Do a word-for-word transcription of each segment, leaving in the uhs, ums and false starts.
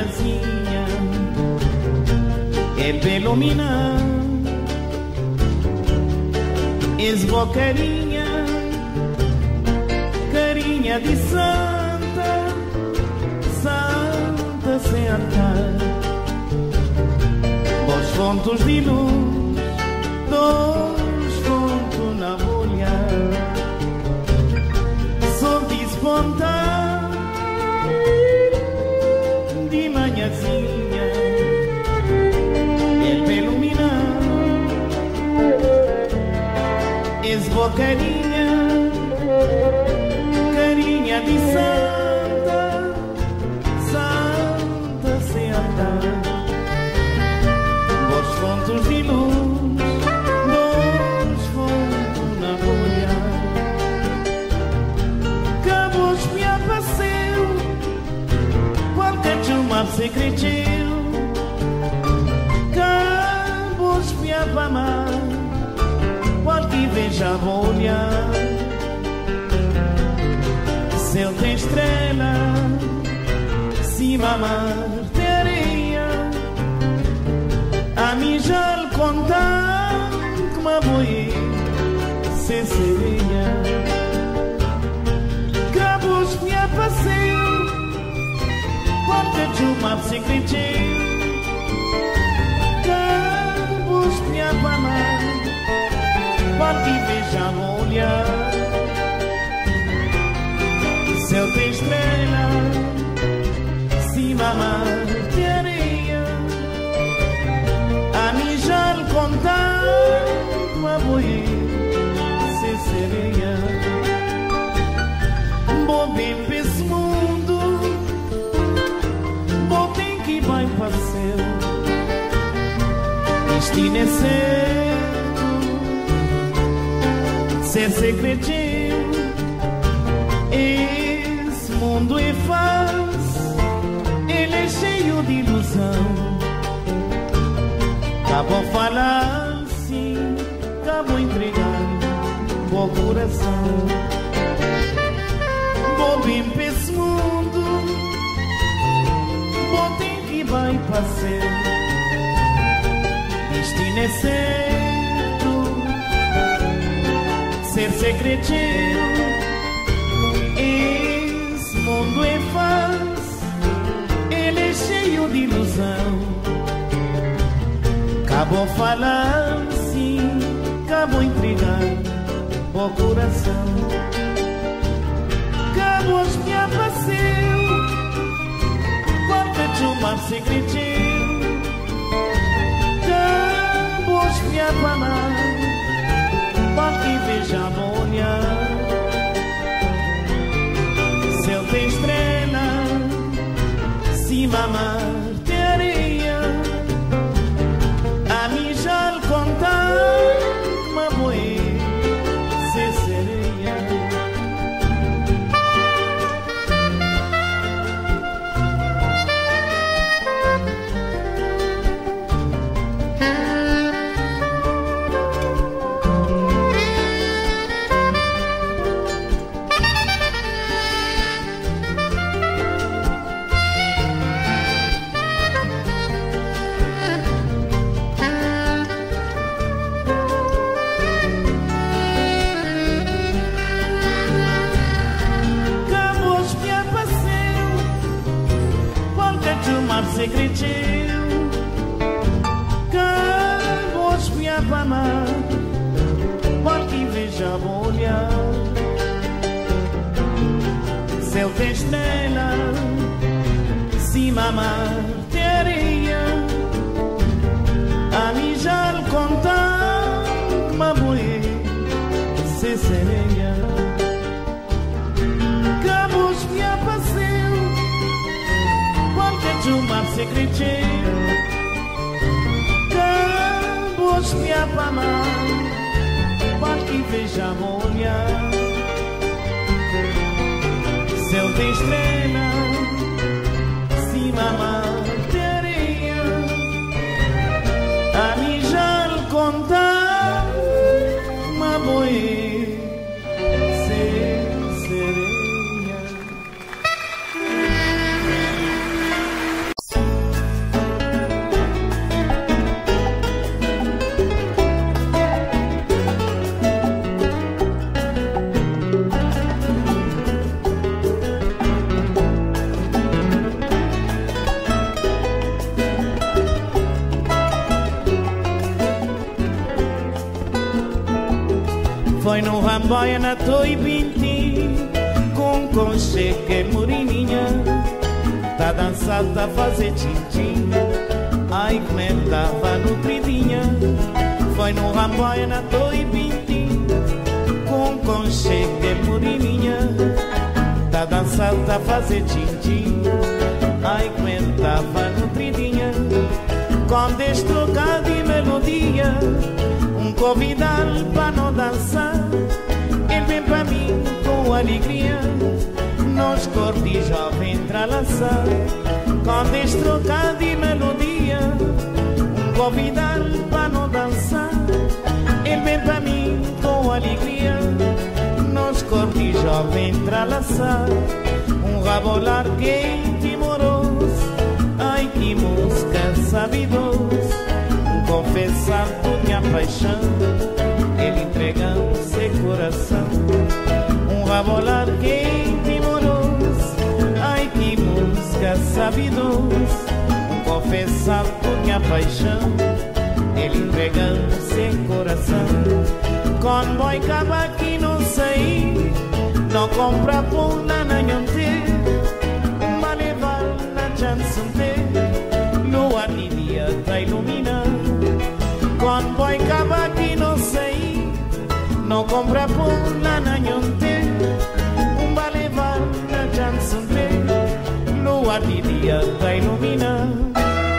manhãzinha, ele me ilumina, és boa carinha, carinha de santa, santa sem altar, dois pontos de luz, dois pontos na bolha, só despontar de manhãzinha, ele me ilumina, és boa carinha, carinha de santa, santa sem andar, dois pontos de luz, dois pontos na bolha, cabos me apareceu, qualquer chuma secretil, cabos me apamar, qualquer veja vou olhar, céu tem estrela, cima mar de areia, a mim já lhe contar como a boi se sereia, cabos me apareceu, qualquer chuma se cretiu, cabos me apamar, qualquer veja vou olhar, céu tem estrela, cima mar de areia, a mim já lhe contar uma boi se sereia, bom bem para esse mundo, bom bem que vai para o céu, destino é certo, ser segredinho, esse mundo é falso, ele é cheio de ilusão. Acabou falar sim, acabou entregar o coração. Vou vir para esse mundo, vou ter que vai passar. Destino é certo, ser segredinho. Esse mundo é falso, ele é cheio de ilusão. Acabou falando sim, acabou entregando o coração. Acabou me apareceu, qualquer chuma se gritou. Acabou me apanar, qualquer veja vou olhar. Céu tem estrela, cima mar de areia, a mim já lhe contar uma boi se sereia. Se gritou, acabou me apanar, qualquer veja vou olhar. Céu tem estrela, cima mar de areia, a mim já lhe contar uma boi se sereia. Acabou me apareceu, qualquer chuma se gritou, acabou me apamar, qualquer veja vou olhar. Céu tem estrela, cima mar de areia, a mim já lhe contar uma boi se sereia. ramboia na toi pinti, com concheque morininha, tá dançando, tá fazer tchim-tchim. Ai, como é que tava nutridinha. Foi no ramboia na toi pinti, com concheque morininha, tá dançando, tá fazer tchim-tchim. Ai, como é que tava nutridinha. Com destrocado e melodia, um convidado para não dançar. Ele vem para mim com alegria, nós corte jovem entrelaçar. Com destrocado e melodia, um convidado para não dançar. Ele vem para mim com alegria, nós corte jovem entrelaçar. Um rabolar quente e moroso, ai que música sabidoso. Um confessar minha paixão, ele entregando seu coração. Um rabolar quente e moroso, ai que música sabidoso. Um confessar minha paixão, ele entregando seu coração. Com boi caba que não sei, não compra pão na nanhante, uma levar na chansante, lua de dia tá iluminando. Com boi caba que não sei, não compra pão na nanhante, uma levar na chansante, lua de dia tá iluminando.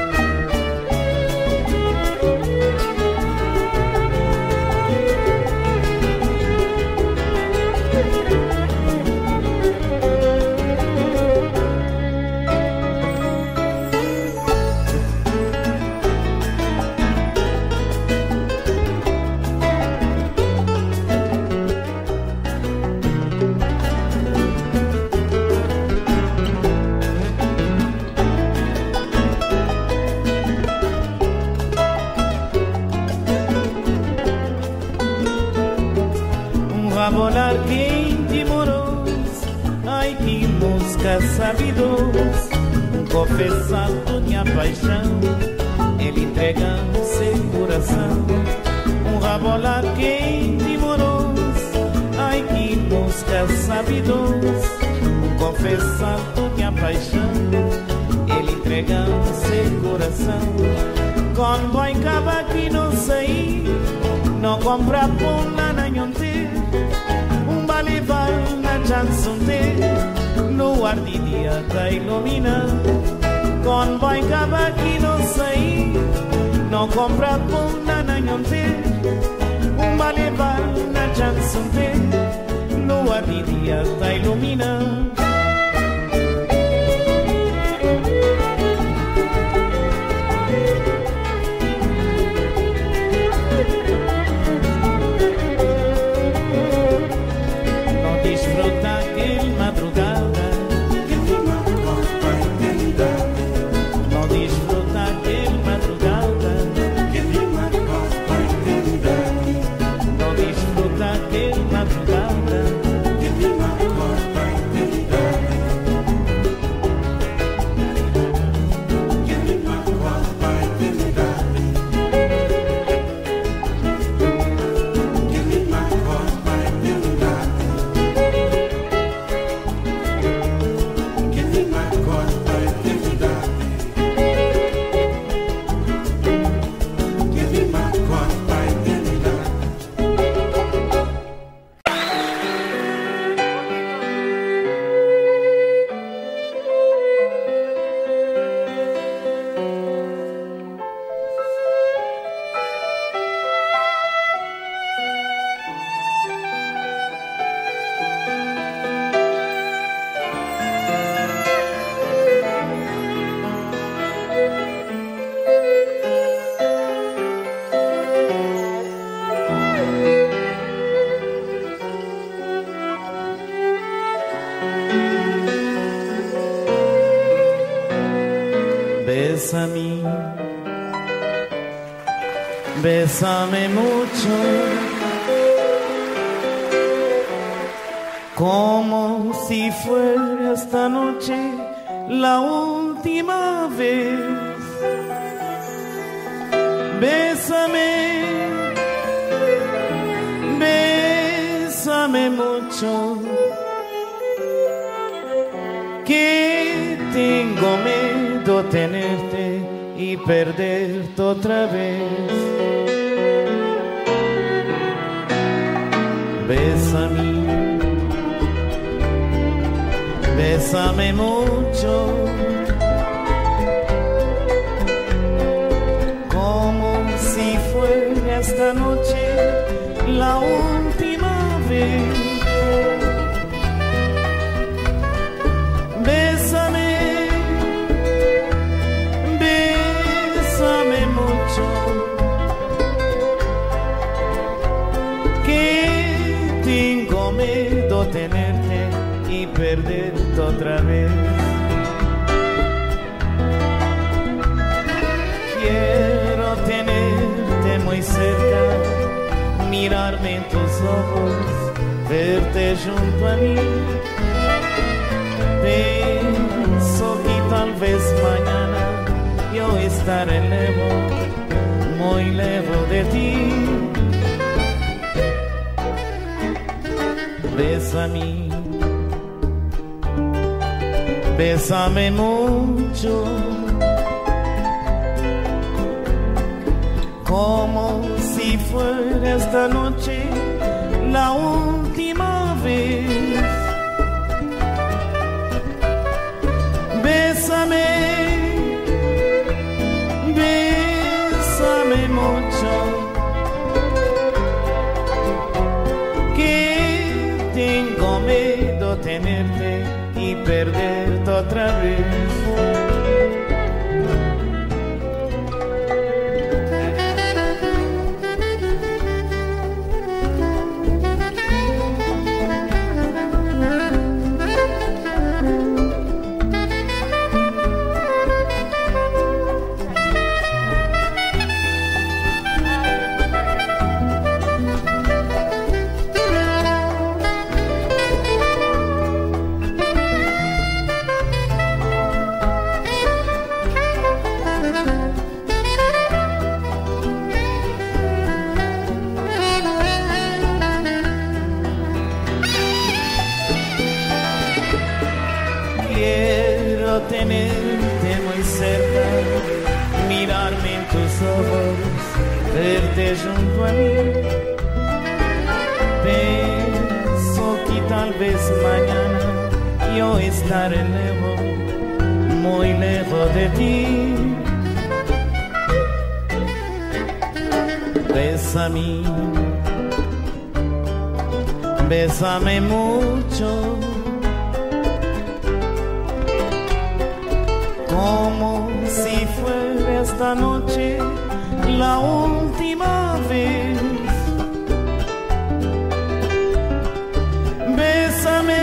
Rabolar quente e moroso, ai que música sabidoso. Um confessado minha paixão, ele entregando seu coração. Um rabolar quente e moroso, ai que música sabidoso. Um confessado minha paixão, ele entregando seu coração. Com boi caba que não sei, não compra pão na nanhonte, levar na chansonte, no ar de dia tá iluminando. Com boi caba que não sei, não compra pão na nanhonte, uma levar na chansonte, no ar de dia tá iluminando. Bésame, bésame mucho, como si fuera esta noche la última vez. Bésame, bésame mucho que tengo miedo tenerte y perderte otra vez. Bésame, bésame mucho, como si fuera esta noche la última vez. Bésame, bésame mucho, que tengo miedo tenerte y perderte otra vez. Quiero tenerte muy cerca, mirarme en tus ojos, verte junto a mí. Pienso que tal vez mañana yo estaré lejos, muy lejos de ti. Bésame, bésame mucho, como si fuera esta noche la última vez. Bésame, bésame mucho, que tengo miedo tenerte y perderte otra vez. Quiero tenerte muy cerca, mirarme en tus ojos, verte junto a mí. Pienso que tal vez mañana yo estaré lejos, muy lejos de ti. Bésame, bésame mucho, como si fuera esta noche la última vez. Bésame,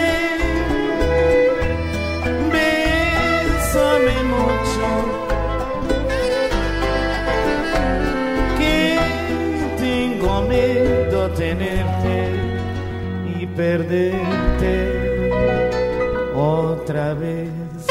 bésame mucho, que tengo miedo tenerte y perderte otra vez.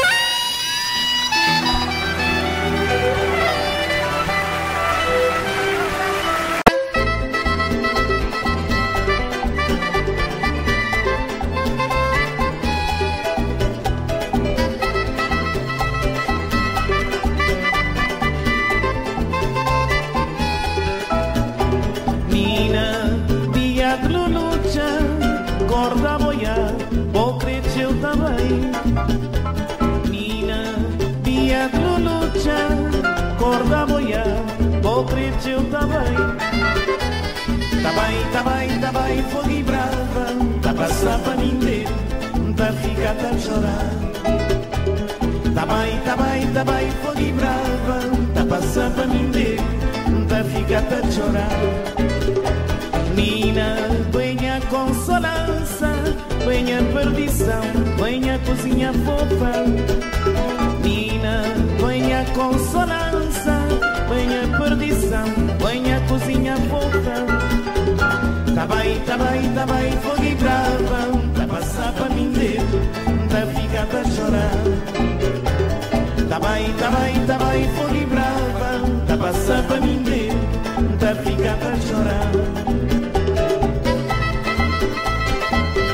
Corda boia, vou crescer também. Nina, via lucha, corda boia, vou crescer também. Tá bem, tá bem, tá bem, fogo e brava, tá passar pra mim ver, tá ficar, tá chorar. Tá bem, tá bem, tá bem, fogo e brava, tá passar pra mim ver, tá ficar, tá chorar. Nina, venha consolança, venha perdição, venha cozinha fofa. Nina, venha consolança, venha perdição, venha cozinha fofa. Tá bem, tá bem, tá bem, fogo e brava, tá passar pra mim ver, tá ficar, tá chorar. Tá bem, tá bem, tá bem, fogo e brava, tá passar pra mim ver, tá ficar, tá chorar.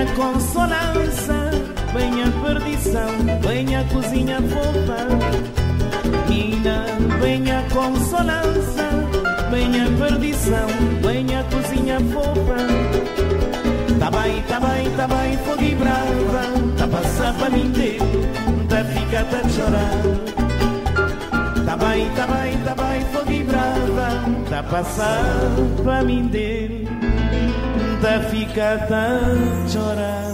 consolança, vem a perdição, vem a cozinha fofa. Mina, vem a consolança, vem a perdição, vem a cozinha fofa. Tá bem, tá bem, tá bem, fogo e brava, tá passar pra mim ter, tá fica tá chorar. Tá bem, tá bem, tá bem, fogo e brava, tá passar pra mim ter, tá fica tá chorar.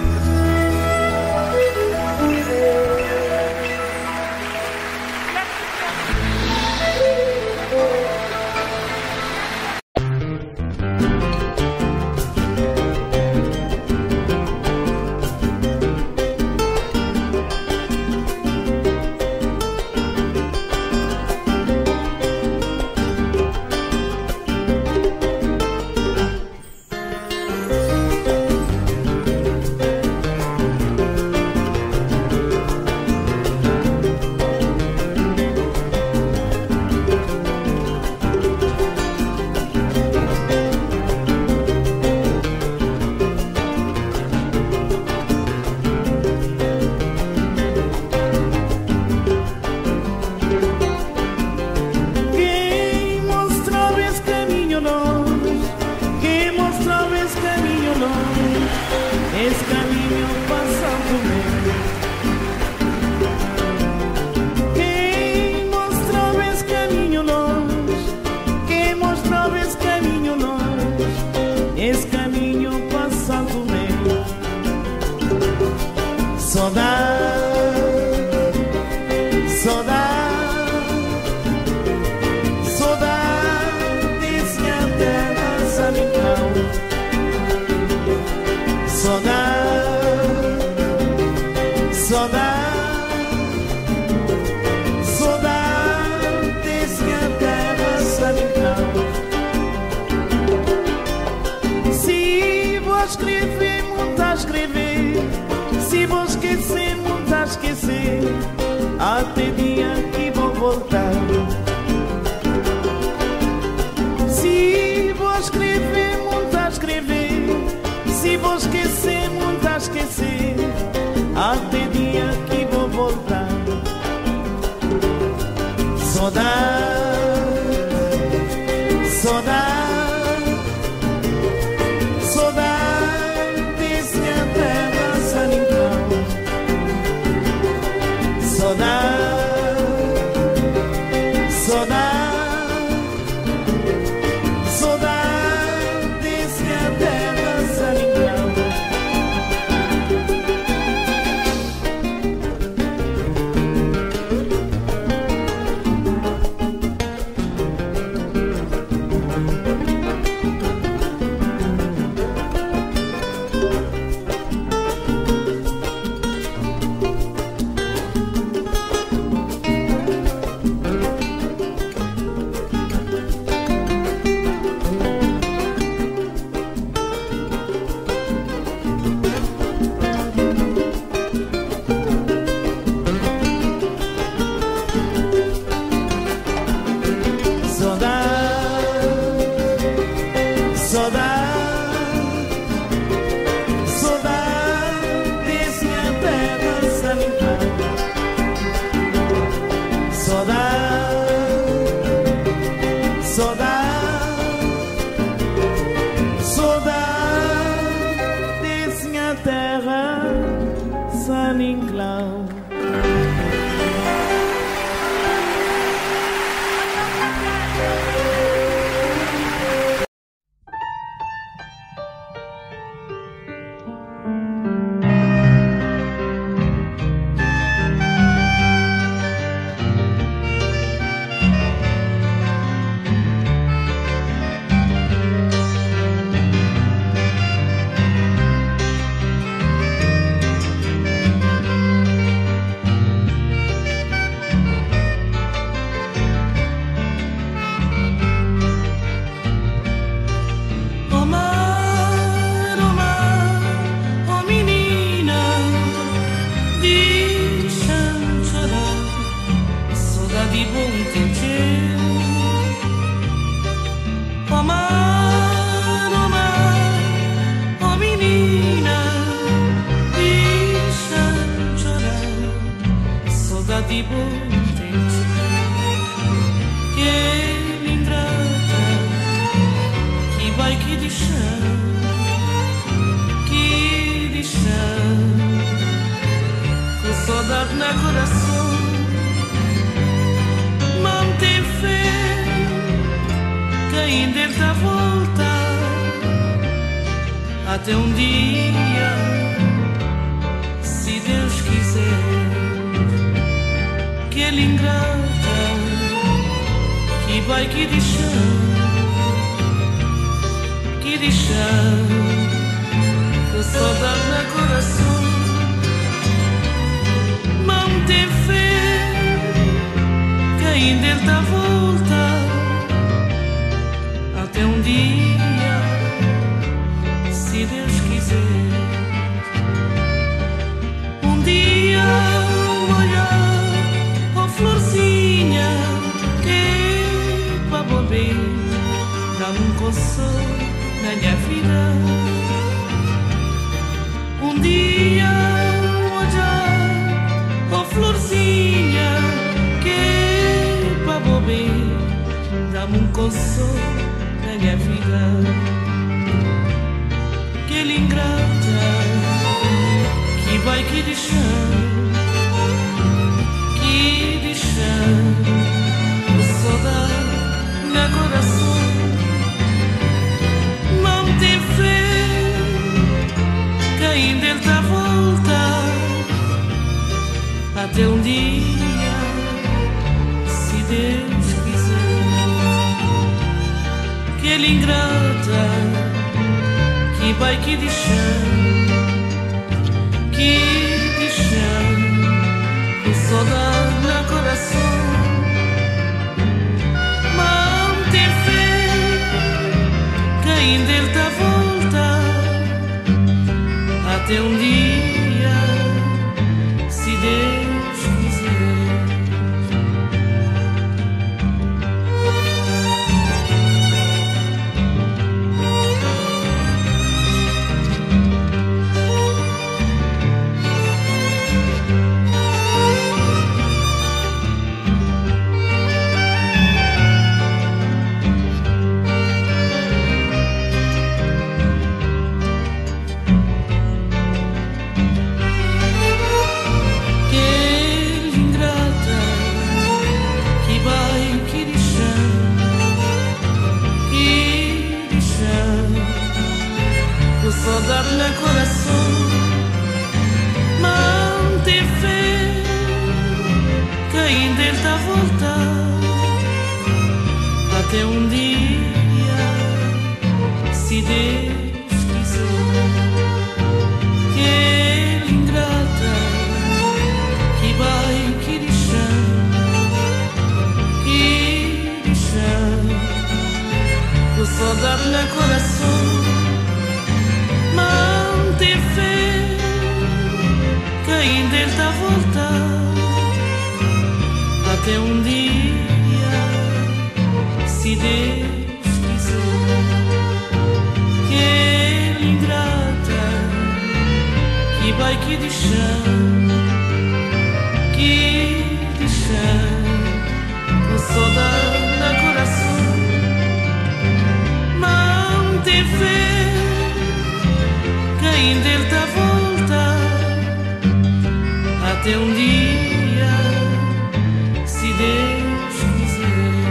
Até dia que vou voltar. Se vou escrever, muito a escrever. Se vou esquecer, muito a esquecer. Até dia que vou voltar. Saudade, saudade, saudade desse minha terra sanitão. Saudade, saudade, saudade desse minha terra sanitão. até um dia, se Deus quiser, que ele ingrata, que vai que deixar, que deixar, que saudade no coração, mantém fé, que ainda ele tá a voltar, até um dia, se Deus quiser, um dia olhar a florzinha que para beber dá-me um consolo na minha vida. Um dia olhar a florzinha que para beber dá-me um consolo na minha vida. Que ele ingrata, que vai que deixar, que deixar o saudade no coração, mantém fé, que ainda ele tá a voltar, até um dia, se Deus quiser, que ele ingrata, que vai que deixar, que deixar o saudade no coração, mantém fé, que ainda ele tá a voltar, até um dia, se Deus quiser. Saudade no coração, mantém fé, que ainda ele tá a voltar, até um dia, se Deus quiser, que ele ingrata, que vai que deixar, que deixar, com saudade no coração, mantém fé, que ainda ele tá a voltar, até um dia, se Deus quiser, que ele ingrata, que vai que deixar, que deixar, com saudade no coração, mantém fé, ainda ele tá a voltar, até um dia, se Deus quiser.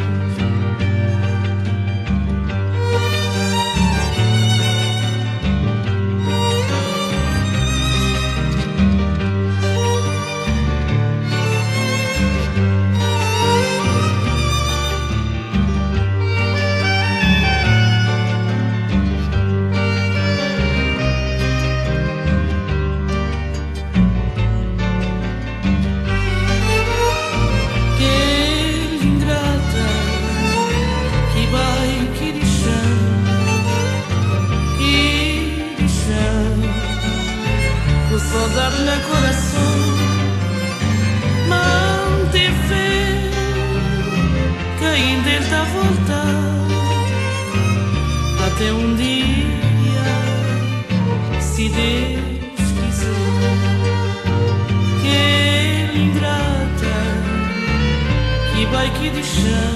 Saudade no coração, mantém fé, que ainda ele tá a voltar, até um dia, se Deus quiser, que ele ingrata, que vai que deixar,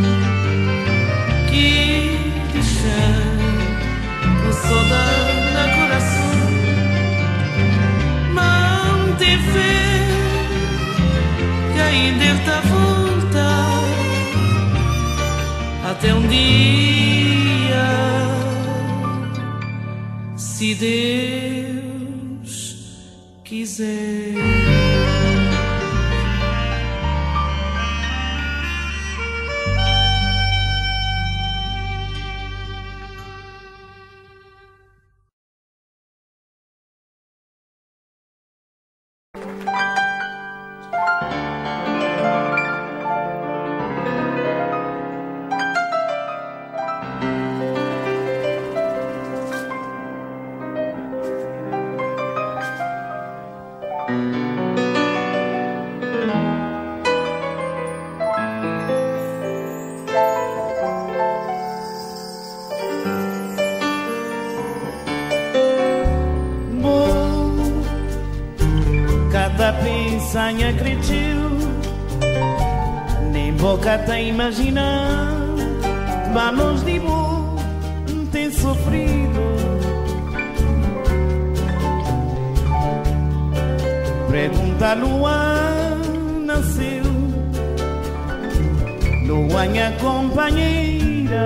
que deixar, com saudade no coração, mantém fé, que ainda ele tá a voltar, até um dia, se Deus quiser. Pensanha acreditou, nem boca tem imaginar, manos de bom tem sofrido. Pergunta a lua nasceu, lua minha companheira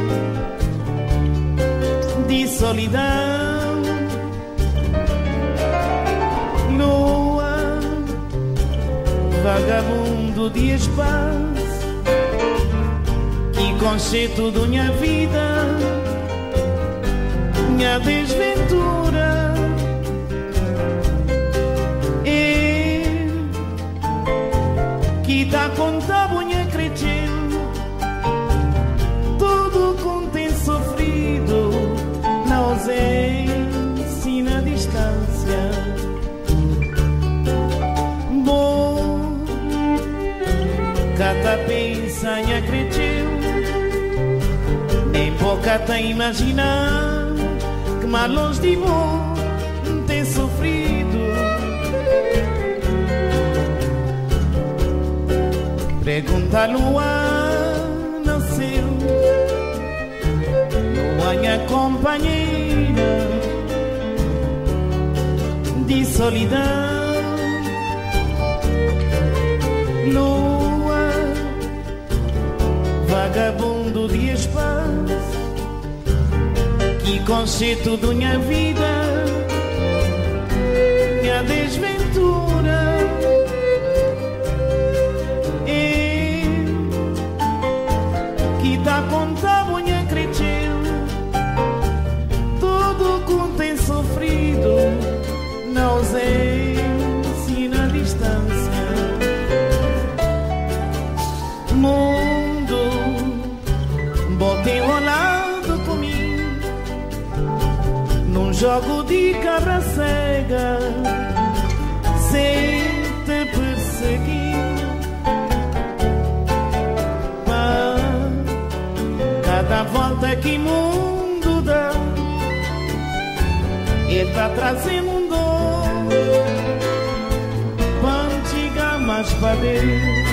de solidão. Vagabundo de espaço, que conceito da minha vida, minha desventura. E que tá contando minha cresceu, tudo com tem sofrido, na ausência e na distância. Cada pensanha cresceu, nem pouca tem imaginar, que malos de bom tem sofrido. Pergunta a lua nasceu, lua minha companheira de solidão. Lua, vagabundo de espaço, que conceito da minha vida, minha desventura. E que tá contando minha cresceu, tudo com tem sofrido, na ausência e na distância. Mundo, botei enrolado comigo num jogo de cabra cega, sem te perseguir. Mas cada volta que o mundo dá, ele tá trazendo um dor pra não chegar mais pra Deus.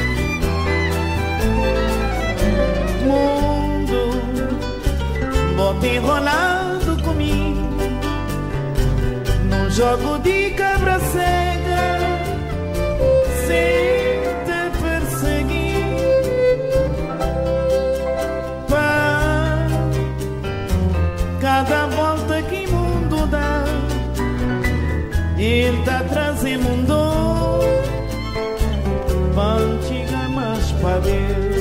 Mundo, bota enrolado comigo num jogo de cabra cega, sem te perseguir. Pá, cada volta que o mundo dá, ele tá trazendo um dor pra não chegar mais pra Deus.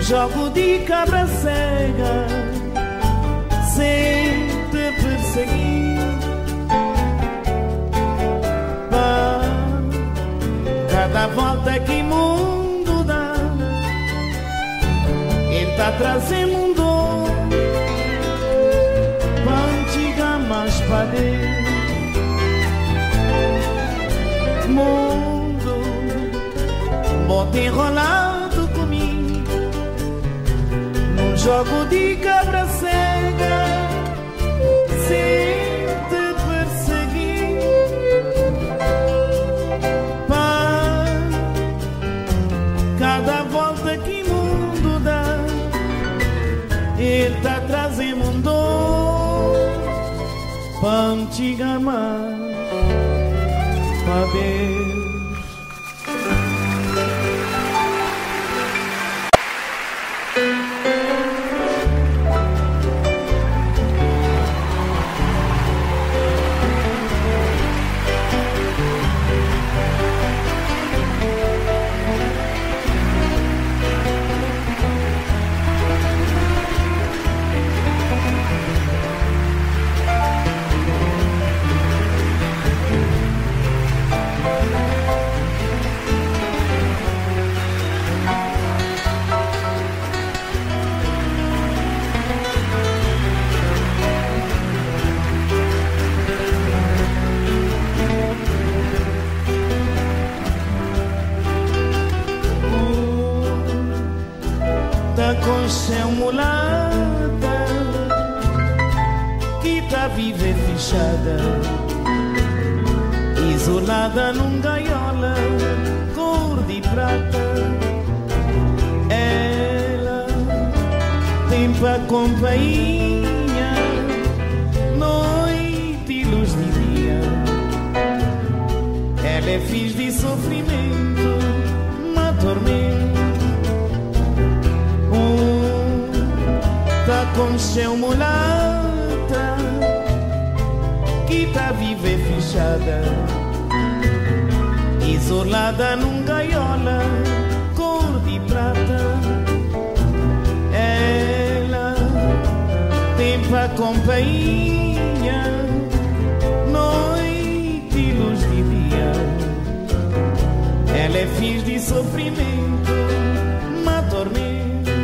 jogo de cabra cega, sem te perseguir. Pá, cada volta que o mundo dá, ele tá trazendo um dor pra antiga mais pra Deus. Mundo, bota enrolado comigo num jogo de cabra cega, sem te perseguir. Pá, cada volta que o mundo dá, ele tá trazendo um dor pra antiga mais pra Deus. Conchão mulata que tá viva e fechada, isolada num gaiola cor de prata. Ela tem pra companhia noite e luz de dia. Ela é fiz de sofrimento, uma tormenta. Tá com seu mulata que tá viva e fechada, isolada num gaiola cor de prata. Ela tem pra companhia noite e luz de dia. Ela é fiz de sofrimento, uma tormenta.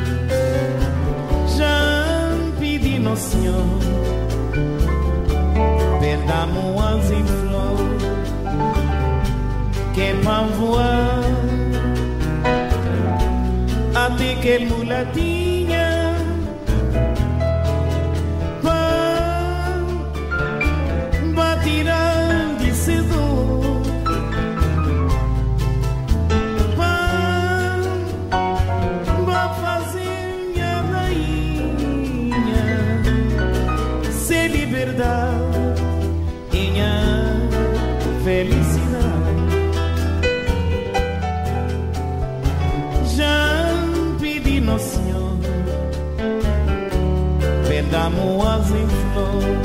Nosso Senhor, perdamos as em flor, que é pra voar até que ele mulatinha pra tirar de cedo, pra fazer minha rainha ser liberdade, minha felicidade. Já pedi no Senhor, perdamos as em flor,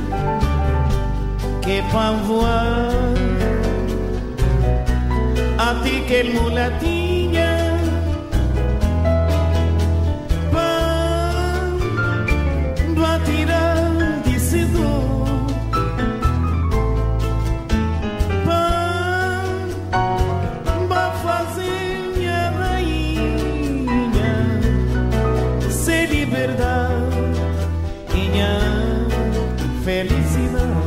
que pra voar até que ele mulatinha pra tirar de cedo, pra fazer minha rainha ser liberdade, minha felicidade.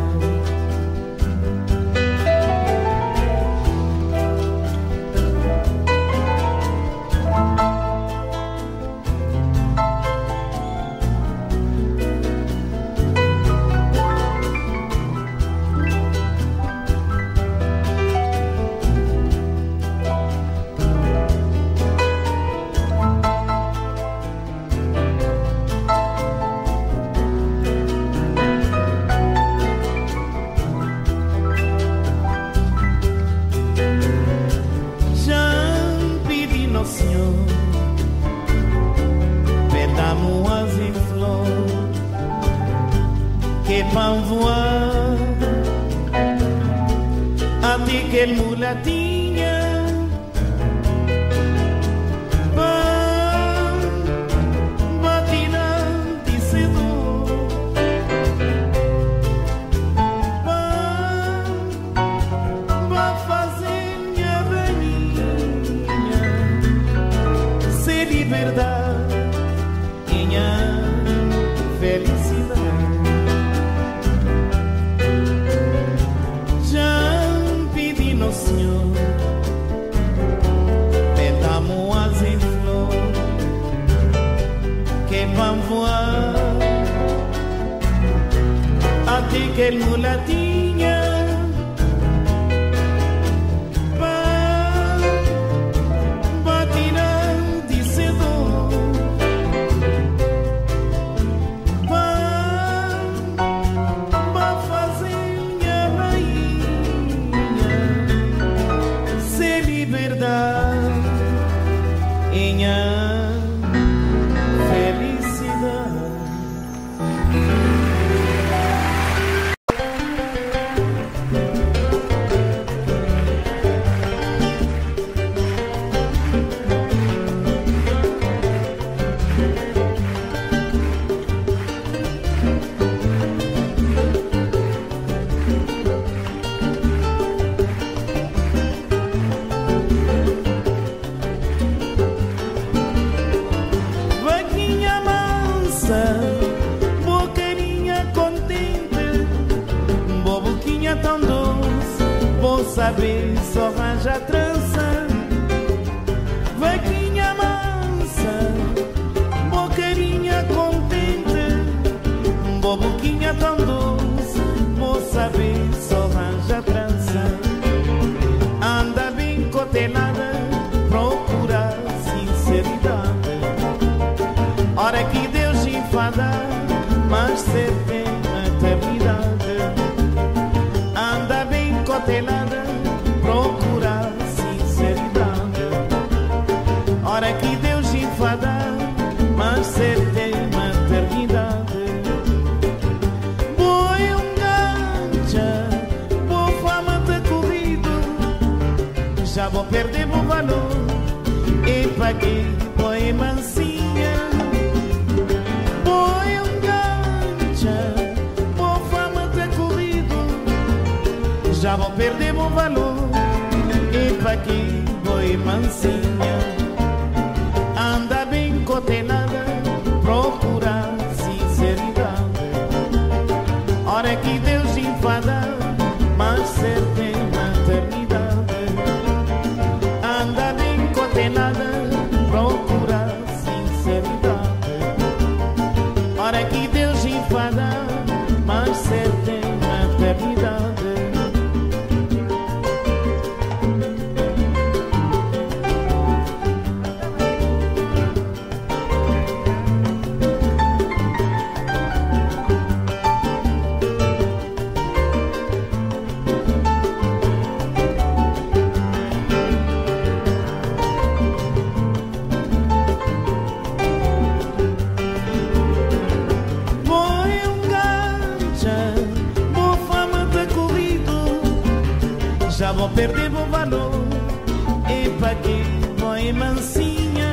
Van voar até que ele mulatinha liberdade, minha felicidade. Já pedi no Senhor, metamo as em flor, que vão voar até que ele mulatinha vai tirar de cedo, vai fazer minha rainha ser liberdade, minha felicidade. Vaquinha mansa, bocarinha contente, boboquinha tão doce, vou saber só arranja trança. Vaquinha mansa, bocarinha contente, boboquinha tão doce, vou saber só arranja trança. Anda bem cotelada, procura sinceridade. Hora que Deus enfada, mas certa é maternidade. Anda bem cotelada, procura sinceridade. Hora que Deus enfada, mas certa é maternidade. Boi um gancha, boa fama tá corrido, já vou perder o valor. E paguei, boi mansinha. Boi um gancha, boa fama tá corrido, já vou perder o valor. E paguei, boi mansinha. Anda bem cotelada, procura sinceridade. Hora que Deus enfada, mas certa é maternidade. Anda bem cotelada, procura sinceridade. Hora que Deus enfada, mas certa é maternidade. Boi um gancha, boa fama tá corrido, já vou perder o valor. E paguei, boi mansinha.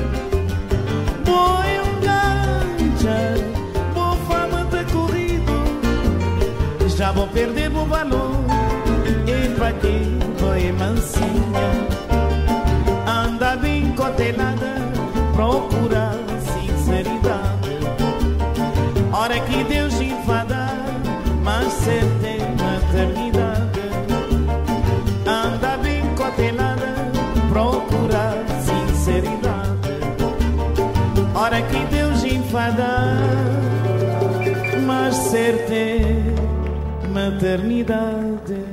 Boi um gancha, boa fama tá corrido, já vou perder o valor. E paguei, boi mansinha. Anda bem cotelada, procura sinceridade. Hora que Deus enfada, mas certa é maternidade. Anda bem cotelada, procura sinceridade. Hora que Deus enfada, mas certa é maternidade.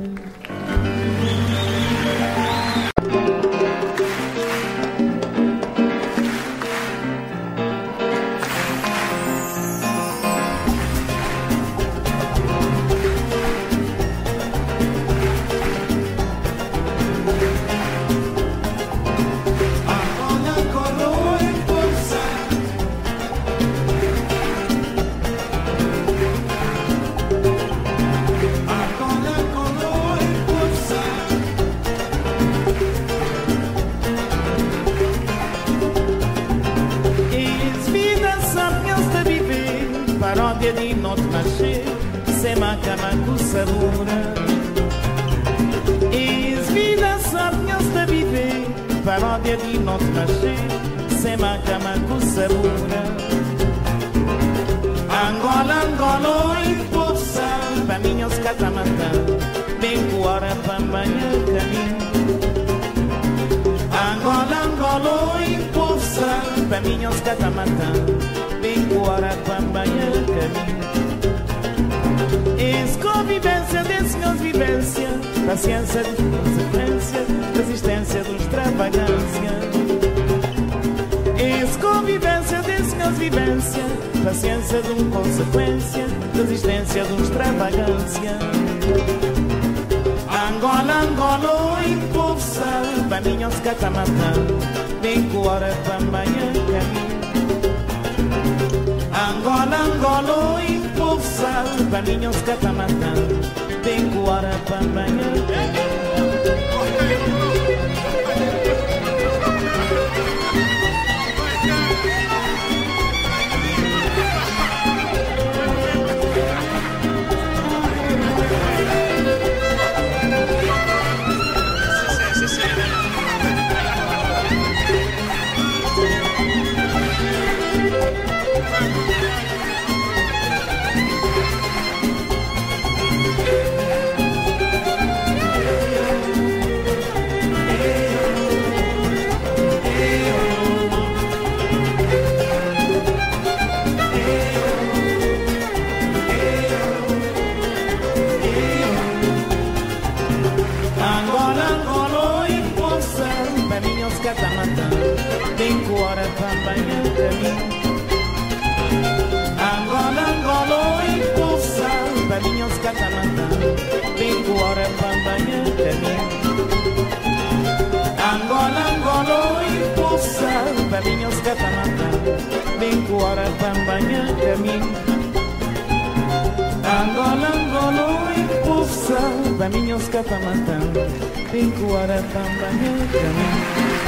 Paródia de noite nascer, sem macama com sabura. E vida sabe de viver, paródia de noite nascer, sema kama kusabura. Angola, Angola, oi poça, paminhos catamata, bem cuora pambanha caminho. Angola, Angola, oi poça, paminhos catamata, bem cuora pambanha caminho. Ex-convivência, desconvivência, paciência de consequência, resistência dos extravagância. Ex-convivência, desconvivência, paciência de uma consequência, resistência de uma extravagância. Angola, Angola, oi poça, paminhos catamata, bem cuora pambanha caminho. Angola, Angola, oi poça, paminhos catamata, bem cuora pambanha caminho. Bem cuora pambanha caminho. Angola, Angola, oi poça, paminhos catamata, bem cuora pambanha caminho. Angola, Angola, oi poça, paminhos catamata, bem cuora pambanha caminho. Angola, Angola, oi poça, paminhos catamata, bem cuora pambanha caminho.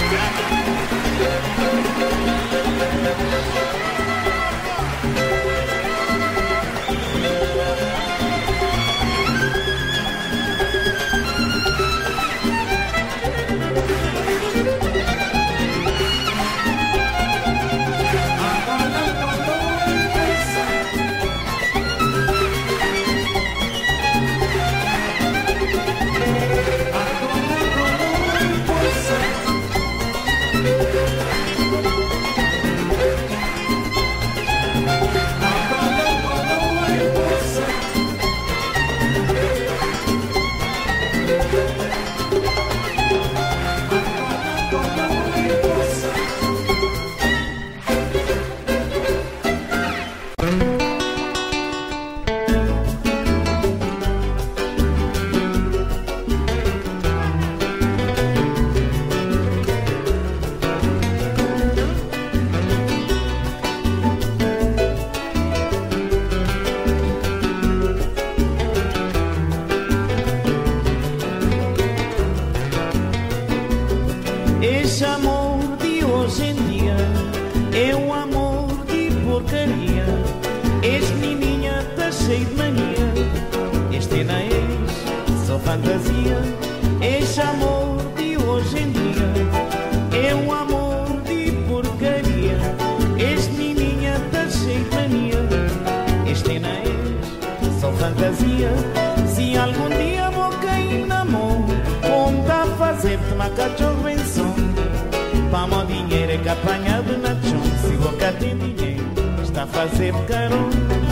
Esse amor de hoje em dia é um amor de porcaria. Este menininha tá cheio de mania, este não é ex, só fantasia. Esse amor de hoje em dia é um amor de porcaria. Este menininha tá cheio de mania, este não é ex, só fantasia. Se algum dia vou cair na mão, conta fazer-te uma cachorro em som. Pamo dinheiro é que apanhado na chão. Se boca tem dinheiro, está a fazer carão.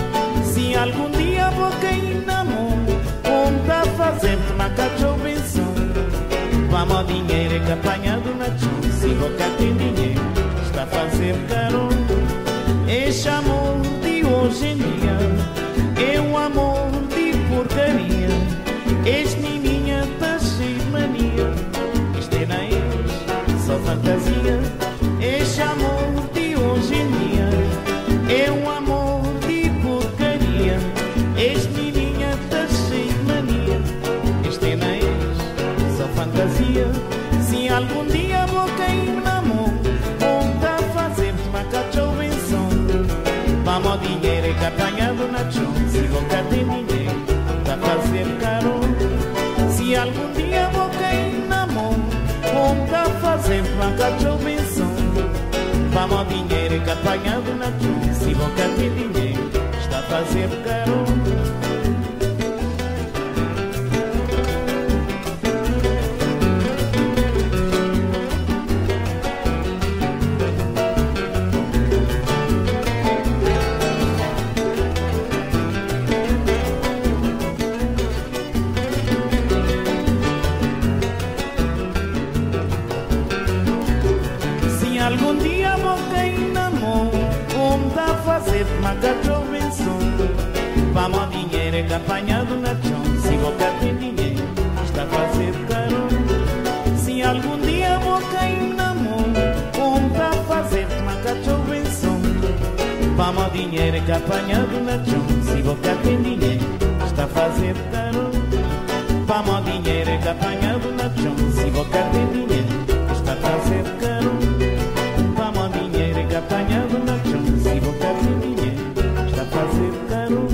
Se algum dia vou cair na mão, conta fazer-te uma cachorro em som. Pamo dinheiro é que apanhado na chão. Se boca tem dinheiro, está a fazer carão. Este amor de hoje em dia é um amor de porcaria. Este menininha tá cheio de mania, este não é só fantasia. Este amor de hoje em dia é um amor de porcaria. Este menininha tá cheio de mania, este não é só fantasia. Se algum dia vou cair na mão, conta fazer-te uma cachorro em som. Vamos dinheiro é que apanhado na chão. Se boca tem dinheiro, tá fazer caro. Se algum dia vou cair na mão, conta fazer uma cachorro em som. Vamos ao dinheiro que apanhado na chuva. Se boca tem dinheiro, está a fazer caro. Vamos ao dinheiro que apanhado na chão. Se boca tem dinheiro, está a fazer caro. Se algum dia vou cair na mão, como está a fazer uma cachorro em som. Vamos ao dinheiro que apanhado na chão. Se boca tem dinheiro, está a fazer caro. Vamos ao dinheiro que apanhado na chão. Se boca tem dinheiro, está a fazer caro. Vamos ao dinheiro que apanhado na chão. Se boca tem dinheiro, está a fazer caro.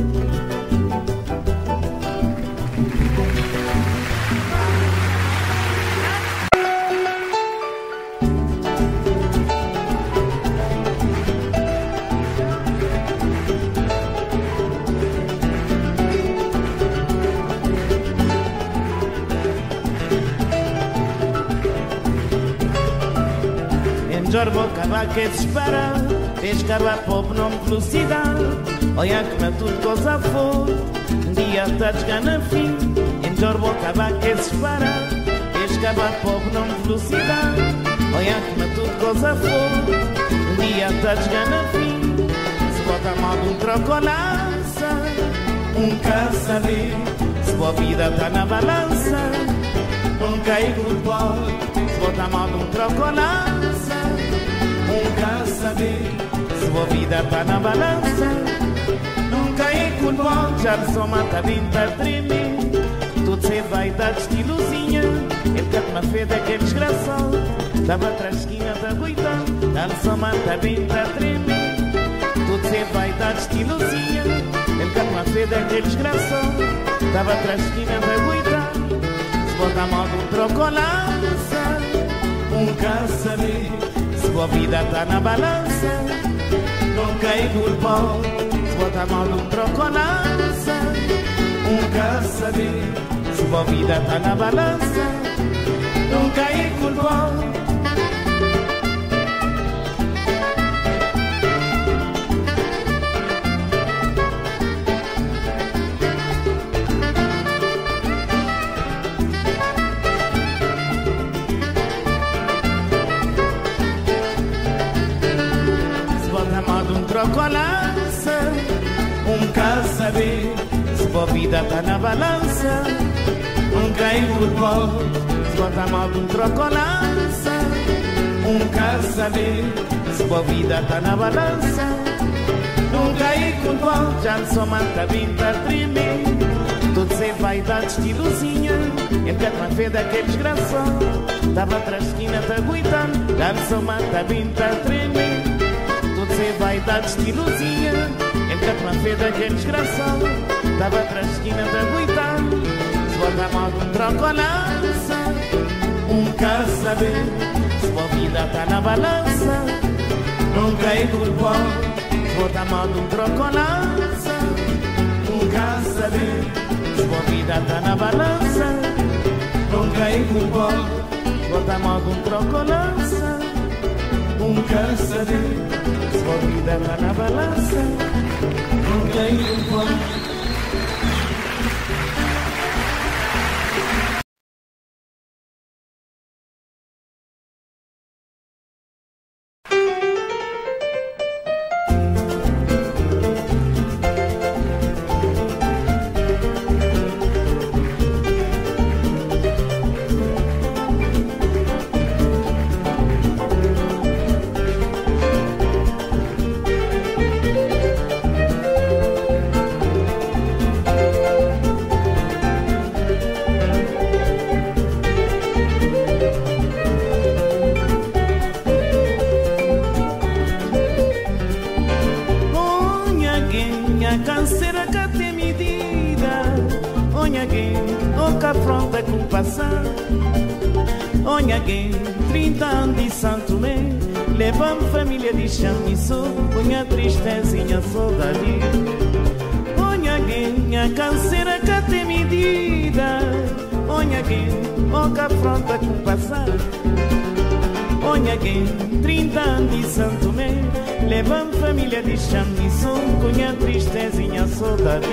Jorbo cava que se espera, fez cava pobre não velocidade. Olha que na tudo coisa for, um dia está de gana fim. Em Jorbo cava que se espera, fez cava pobre não velocidade. Olha que na tudo coisa for, um dia está de gana fim. Se bota a mão de um trocolança, um caçador. Se boa vida está na balança, não cai por pó. Se bota a mão de um trocolança, nunca saber se a vida está na balança. Nunca é culpa, já de só mata dentro a tremer. Tudo se vai dar de estilozinha. Ele cata uma fé daquele desgraçado. Estava atrás da esquina da boita, já de só mata dentro a tremer. Tudo se vai dar de estilozinha. Ele cata uma fé daquele desgraçado. Estava atrás da esquina da boita. Se bota a mão de um trocolança, nunca saber se a vida está na balança. Não cai por pó. Se bota a mão num trocolança, nunca saber se a vida está na balança. Não cai por pó. Trocolança, um caso saber se a vida está na balança. Um cai por pó. Se bota a mão de um trocolança, um caso saber se a vida está na balança. Não cai por pó. Já não sou manta vinda a tremer. Tudo sem vaidade estilozinha. Ele uma fé daquele desgraçado. Estava atrás da esquina da guita. Já não sou manta vinda a tremer. Você vai dar de estilozinha. Entra uma fé daquele desgraçado. Estava atrás da esquina da boita. Se bota a mão de um trocolança, um caso saber se a vida está na balança. Não cai por pó. Se bota a mão de um trocolança, um caso saber se a vida está na balança. Não cai por pó. Se bota a mão de um trocolança, um caso saber se a vida está na balança. Não cai por pó. Canseira que tem medida, onha alguém, o que afronta com passar. Onha alguém, trinta anos de Santo Tomé, Leva-me família de chamiço, punha tristezinha, saudade. Onha quem a canseira que tem medida, onha quem o que afronta com passar. Onha quem trinta anos de Santo Mé, leva-me família de chamiço, punha tristezinha, saudade.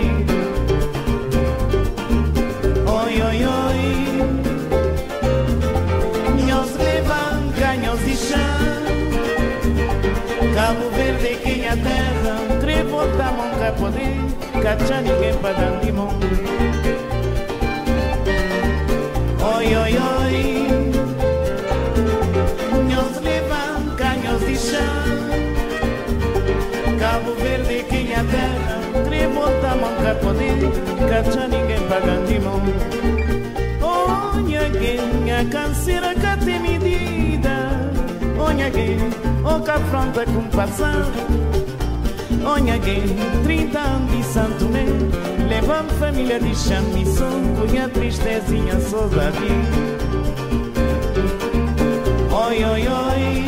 Oi, oi, oi, nós levam canhos de chão. Cabo Verde, quem a terra, três volta mão cá poder, cachar ninguém para dar limão. Oi, oi, oi, nós levam canhos de chão. Cabo Verde, quem a terra, três volta mão cá poder, cachar ninguém para dar limão. Olha quem a canseira que tem medida, olha quem o que afronta com passar. Olha quem trinta anos de Santo Mé, leva-me família de chamiço, punha tristezinha, saudade. Oi, oi, oi,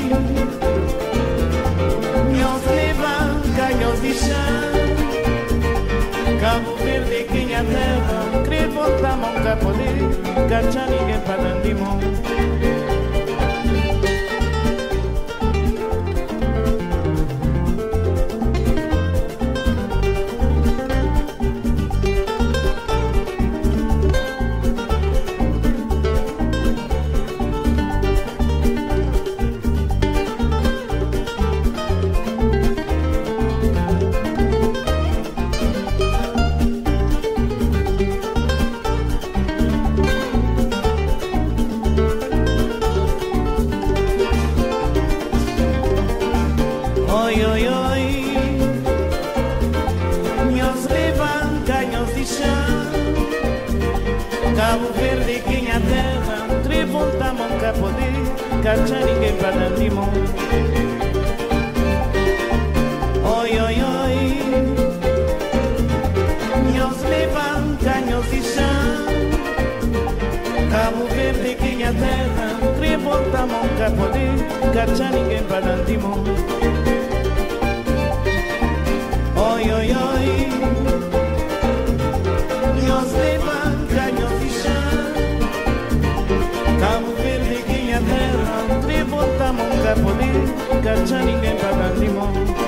nós levam canhos de chão. Cabo Verde, quem a terra, crê voltar mão cá poder, cachar ninguém para dar limão. Cabo Verde, quem a terra, três volta mão cá poder, cachar ninguém para dar limão. Oi, oi, oi, nós levam canhos de chão. Cabo Verde, quem a terra, três volta mão cá poder, cachar ninguém para dar limão. Oi, oi, oi, nós levam canhos de chão. Cabo Verde, quem a terra, três volta mão cá poder, cachar ninguém para dar limão.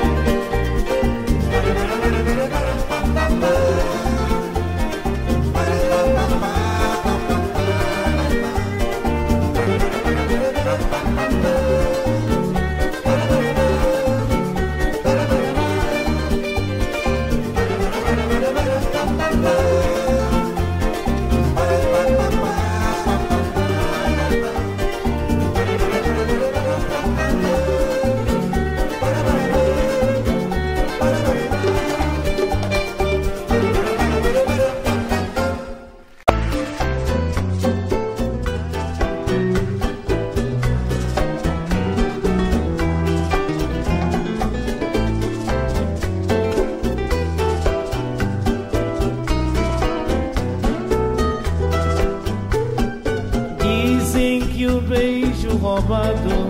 Roubado,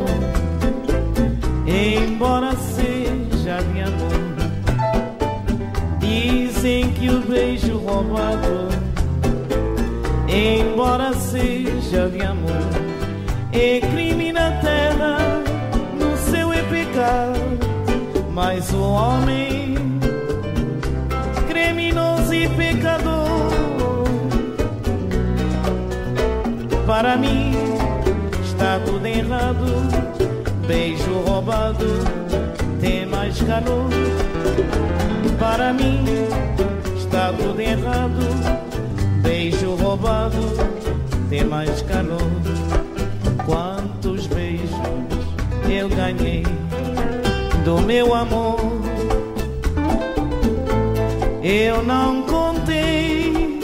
embora seja de amor. Dizem que o beijo roubado, embora seja de amor, é crime na terra, no céu é pecado. Mas o homem, criminoso e pecador, para mim está tudo errado. Beijo roubado tem mais calor. Para mim está tudo errado. Beijo roubado tem mais calor. Quantos beijos eu ganhei do meu amor, eu não contei,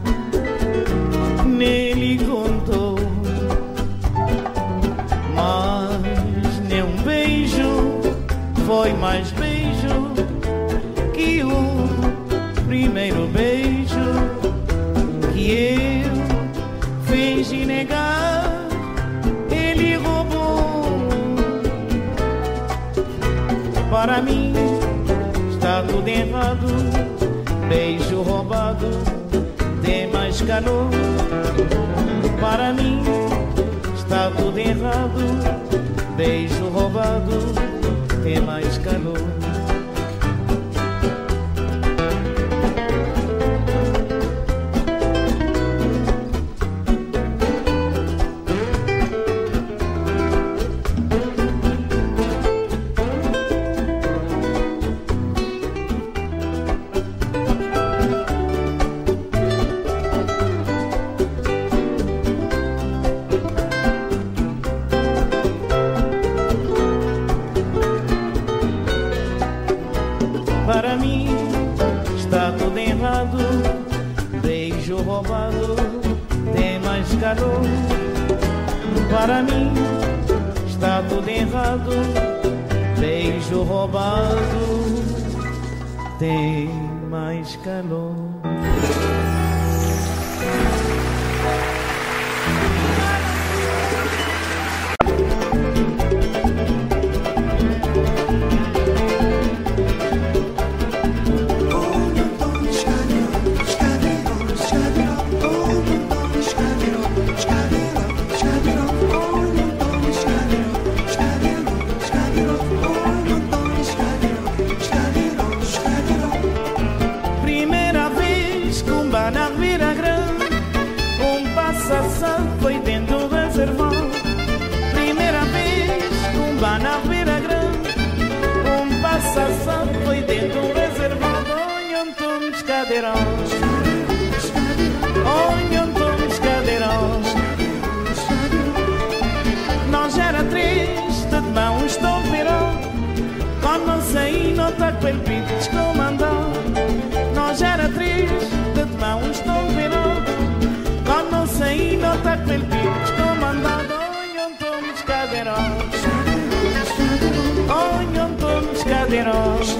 nele contou. Mas nenhum beijo foi mais beijo que o primeiro beijo que eu fiz de negar. Ele roubou Para mim está tudo errado, beijo roubado tem mais calor. Para mim está tudo errado, beijo roubado tem mais calor. Para mim está tudo errado, beijo roubado tem mais calor. Para mim está tudo errado, beijo roubado tem mais calor. Foi dentro do reservão. Primeira vez um bar na Beira Grande, um passação foi dentro do reservão. Onham todos cadeirões, onham todos cadeirões. Nós era três de mãos do verão, quando não saí não tá com ele pito descomandão. Nós era três de mãos do verão, quando não saí não tá com ele pito comandado. Onham todos cadeirões, onham todos cadeirões.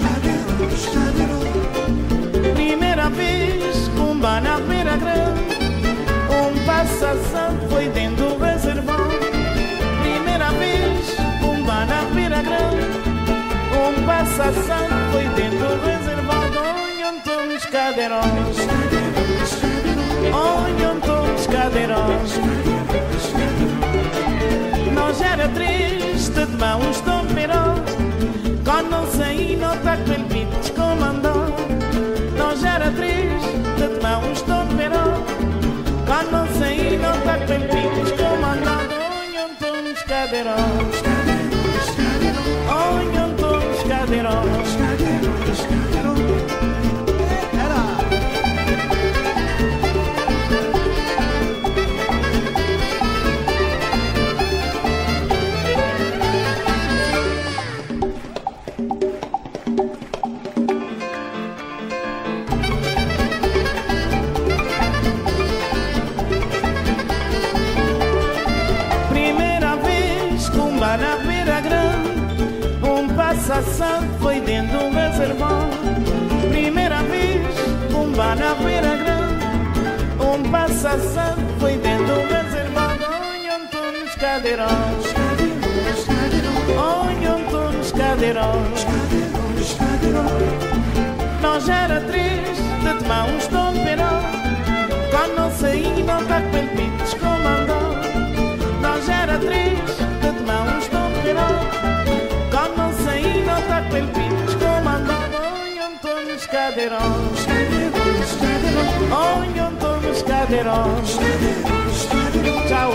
Primeira vez com um bar na Beira Grande, um passação foi dentro do reservão. Primeira vez com um bar na Beira Grande, um passação foi dentro do reservão. Onham todos cadeirões, onham todos cadeirões. Nós era três de mãos do verão, quando não saí não tá com ele pito descomandou. Nós era três de mãos do verão, quando não saí não tá com ele pito descomandado. Onham todos cadeirões, onham todos cadeirões. Na Beira Grande, um passação foi dentro de um reservão. Primeira vez, um bar na Beira Grande, um passação foi dentro de um reservão. Onham todos cadeirões, onham todos cadeirões. Nós era três de mãos do verão, quando não saí não tá com ele pito descomandou. Nós era três de mãos do verão, quando não saí não tá com ele pito descomandado. Onham todos cadeirões, onham todos cadeirões. Tchau.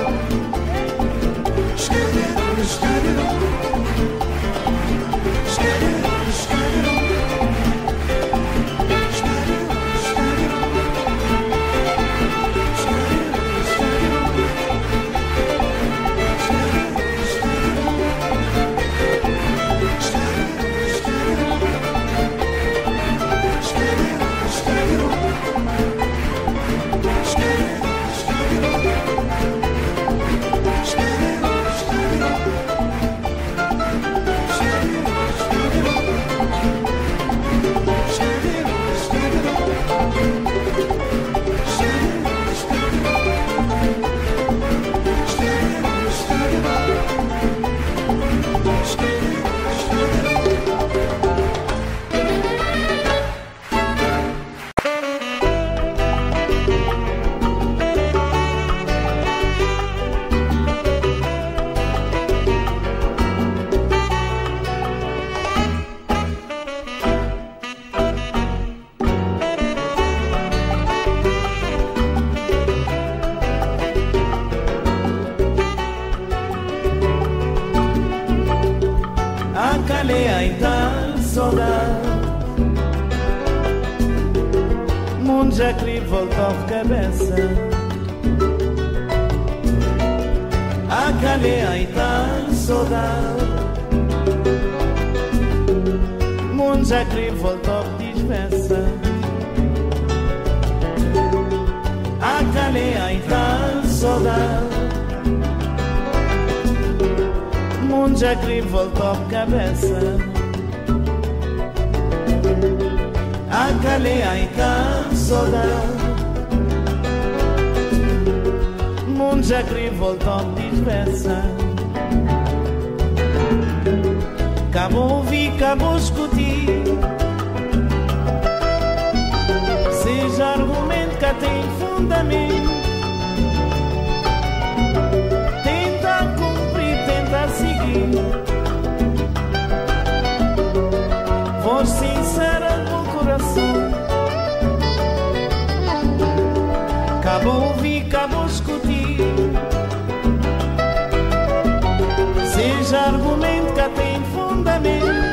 a caleia saudade. Mundo já queria voltar de cabeça, a caleia saudade. Mundo já queria voltar de despeça, a caleia saudade. Mundo já queria voltar de cabeça, a caleia saudade. Mundo já queria voltar de despeça. Acabou ouvir, acabou discutir, seja argumento que tem fundamento. Tenta cumprir, tenta seguir, voz sincera do coração. Acabou ouvir, acabou discutir, seja argumento que tem fundamento.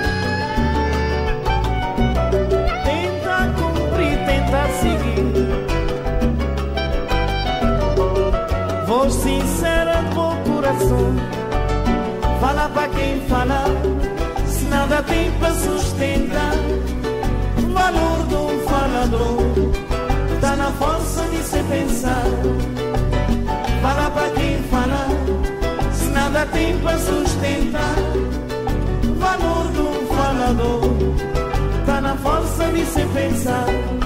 Tenta cumprir, tenta seguir, voz sincera do coração. Fala pra quem fala, se nada tem pra sustentar. O valor do falador tá na força de se pensar. Fala pra quem fala, se nada tem pra sustentar. O valor do falador tá na força de se pensar.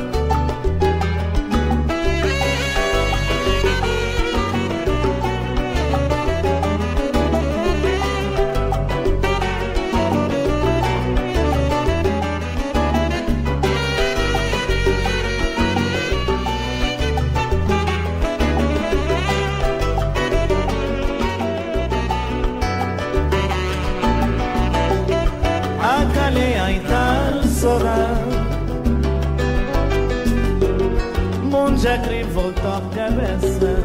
Mundo já queria voltar de cabeça,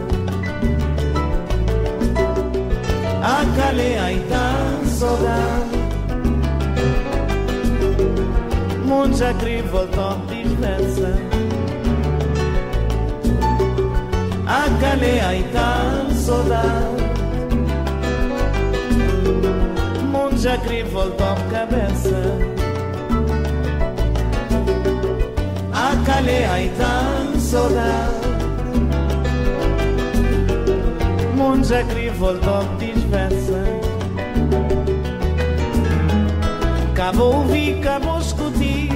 a caleia saudade. Mundo já queria voltar de despeça, a caleia saudade. Mundo já queria voltar de cabeça, a caleia saudade. Mundo já queria voltar de despeça. Acabou ouvir, acabou discutir,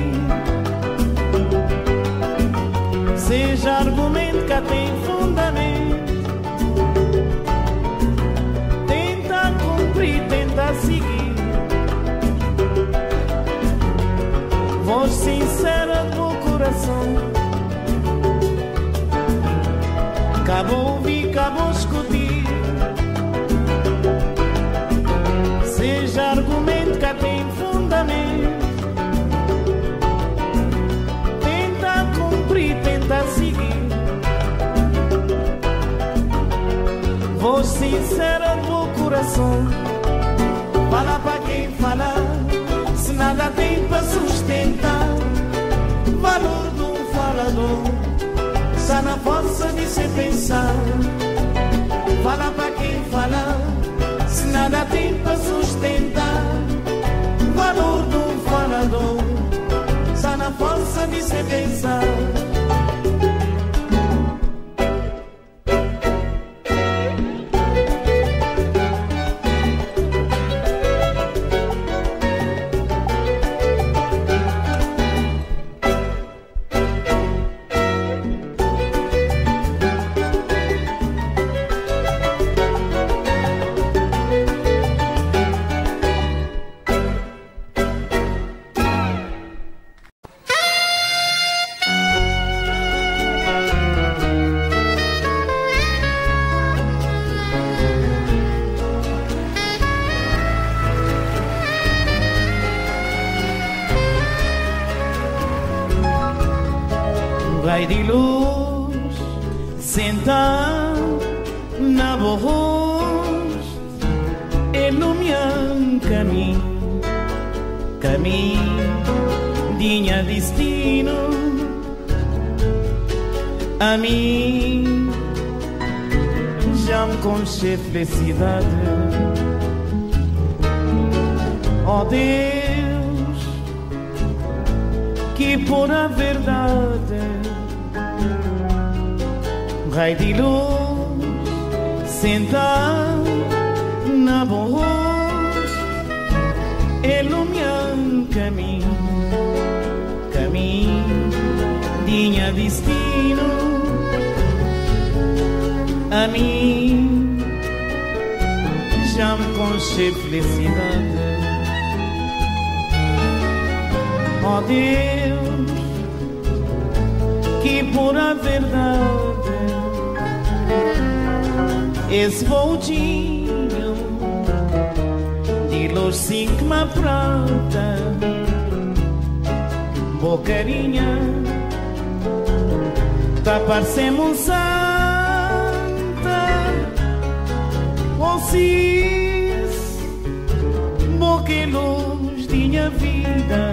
seja argumento que tem fundamento. Tenta cumprir, tenta seguir, voz sincera do coração. Acabou ouvir, acabou discutir, seja argumento que tem fundamento. Tenta cumprir, tenta seguir, voz sincera do coração. Fala pra quem fala, se nada tem pra sustentar. Valor do falador está na força de se pensar. Fala pra quem fala, se nada tem pra sustentar. Valor do falador está na força de se pensar. Vai de luz, sentar na voz, ilumina o caminho. caminha destino. A mim já me conche felicidade. Oh Deus, que por a verdade, Rei de luz, sentar na voz, ilumina caminho, caminha destino. A mim já me conche felicidade. Oh Deus, que por a verdade, esse voltinho de luz cinco uma prata, bocarinha, tá parecendo santa, oh cis, boca e luz tinha vida.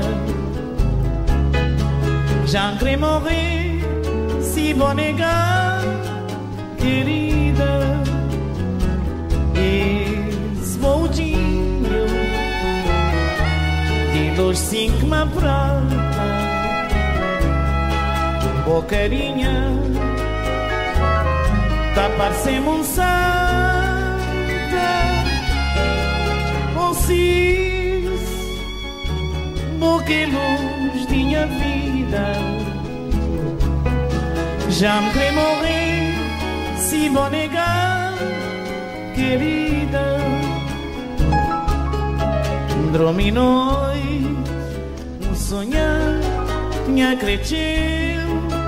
Já queria morrer, se vou negar, querida. Esse voltinho de luz cinco uma prata, bocarinha, tá parecendo santa, oh cis, boca e luz tinha vida. Já me queria morrer, se vou negar, querida. Dominou um sonhar, tinha crescido,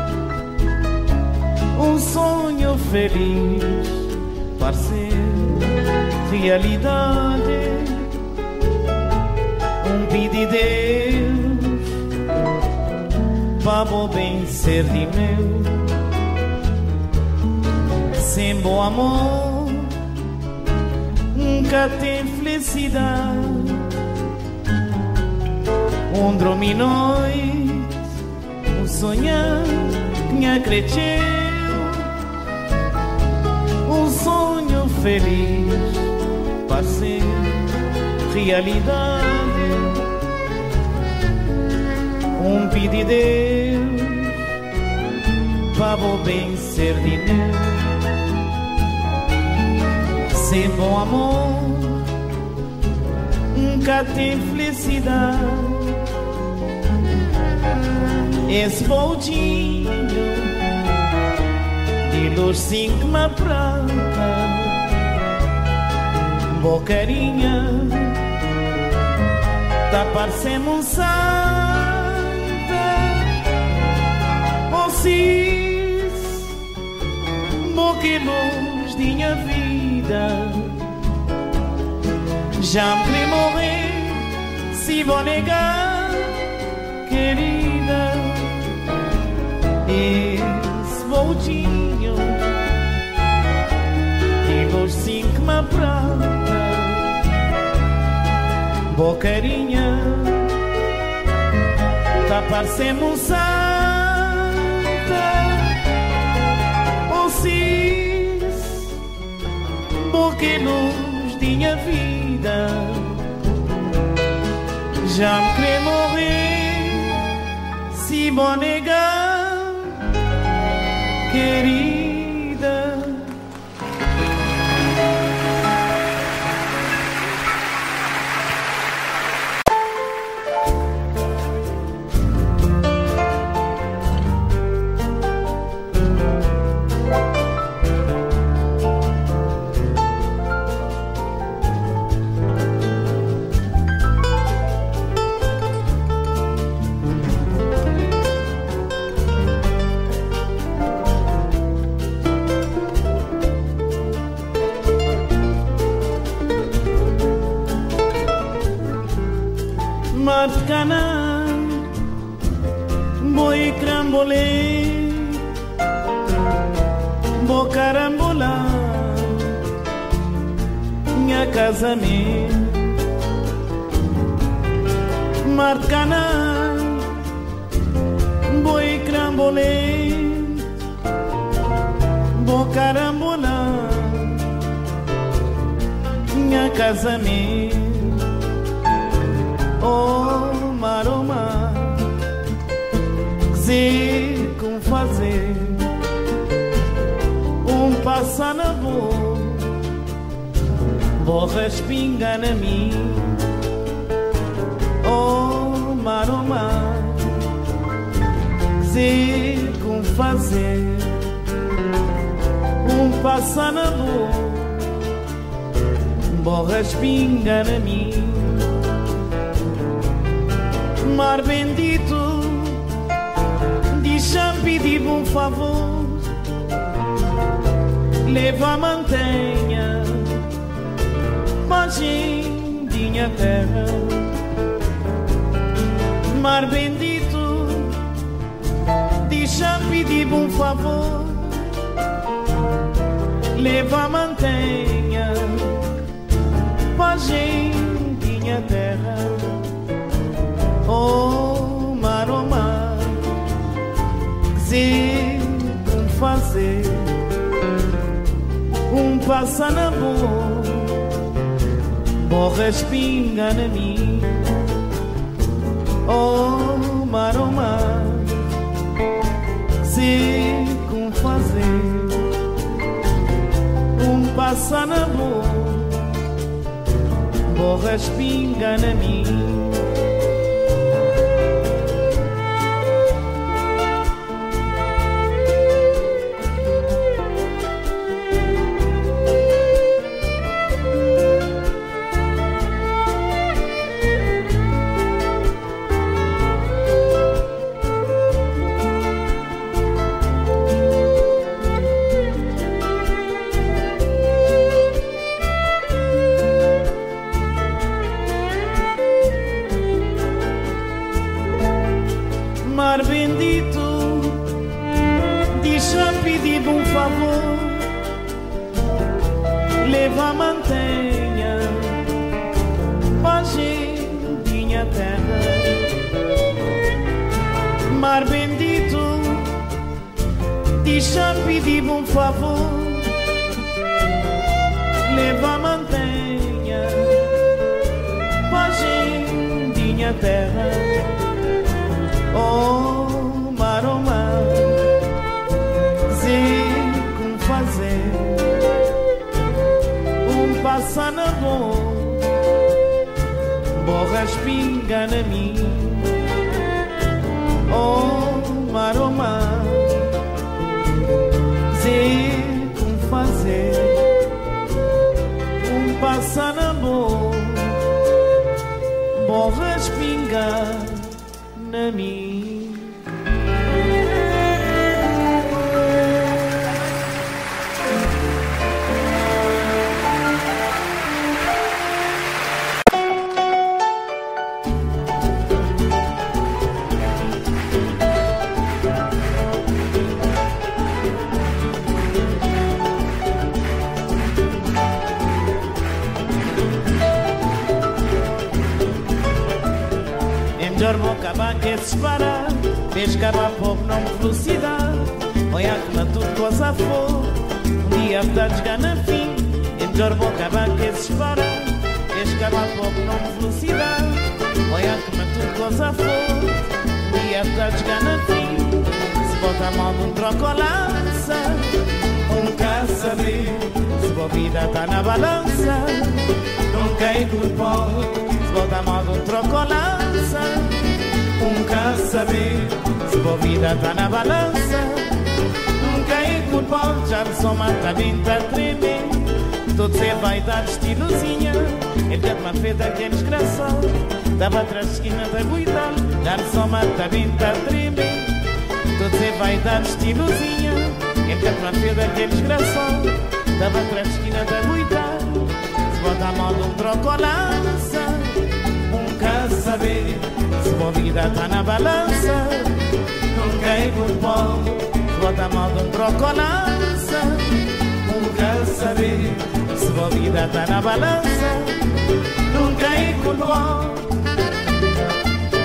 um sonho feliz, parecer realidade. Um pedido de Deus, para o bem ser de meu. Sem bom amor nunca tem felicidade. Um dormir noite, um sonhar tinha crescido, um sonho feliz, parecer realidade. Um pedido de Deus, para o bem ser de meu. Sem bom amor nunca tem felicidade. Esse voltinho de luz cinco uma prata, bocarinha, tá parecendo santa, oh cis, boca e luz tinha vida. Já me queria morrer, se vou negar, querida. Esse voltinho de luz cinco uma prata, bocarinha, tá parecendo santa, oh cis, boca e luz tinha vida. Já me queria morrer, se vou negar, querida. Marcana, boi crambolê, bo carambola, minha casamento. Marcana, boi crambolê, bo carambola, minha casamento, oh maroma, que com fazer um passa na boa, bo respinga na mim. Oh maroma, sei como fazer um passa na boa, borra espinga na mim. Mar bendito, deixa pedir um favor, leva a mantenha pra minha terra. Mar bendito, deixa pedir um favor, leva a mantenha pra gente minha terra. Oh mar, oh mar, sei como fazer um passa na boa, borra espinga na mim. Oh mar, oh mar, sei como fazer um passa na boa, borra espinga na mim. Mar bendito, deixa pedir um favor, leva a mantenha pra gente minha terra. Mar bendito, deixa pedir um favor, leva a mantenha pra gente minha terra. Oh mar, oh mar, sei como fazer um passa na boa, borra espinga na mim. Oh mar, oh mar, sei como fazer um passa na boa, borra espinga na mim. Dormo acabar que se para, vês acabar pouco não velocidade. Olha que na tudo coisa for, um dia a verdade chegar na fim. Dormo acabar que se para, vês acabar pouco não velocidade. Olha que na tudo coisa for, um dia a verdade chegar na fim. Se bota a mão num troco ou lança, um quer saber se a vida tá na balança. Não cai do pó, se bota a mão num troco ou lança, um quer saber se a vida tá na balança. Nunca é culpa, já me soma, tá bem, tá tremendo. Todo cê vai dar estilozinha, ele já te feita que é desgraçado. Dava atrás de esquina da cuidar, já me soma, tá bem, tá tremendo. Todo cê vai dar estilozinha, ele já te feita que é desgraçado. Dava atrás de esquina da cuidar, se bota a mão de um troco ou lança, um quer saber se a vida tá na balança. Nunca é culpa, se bota a mão de um troco ou lança, um quer saber se a vida tá na balança. Nunca é culpa.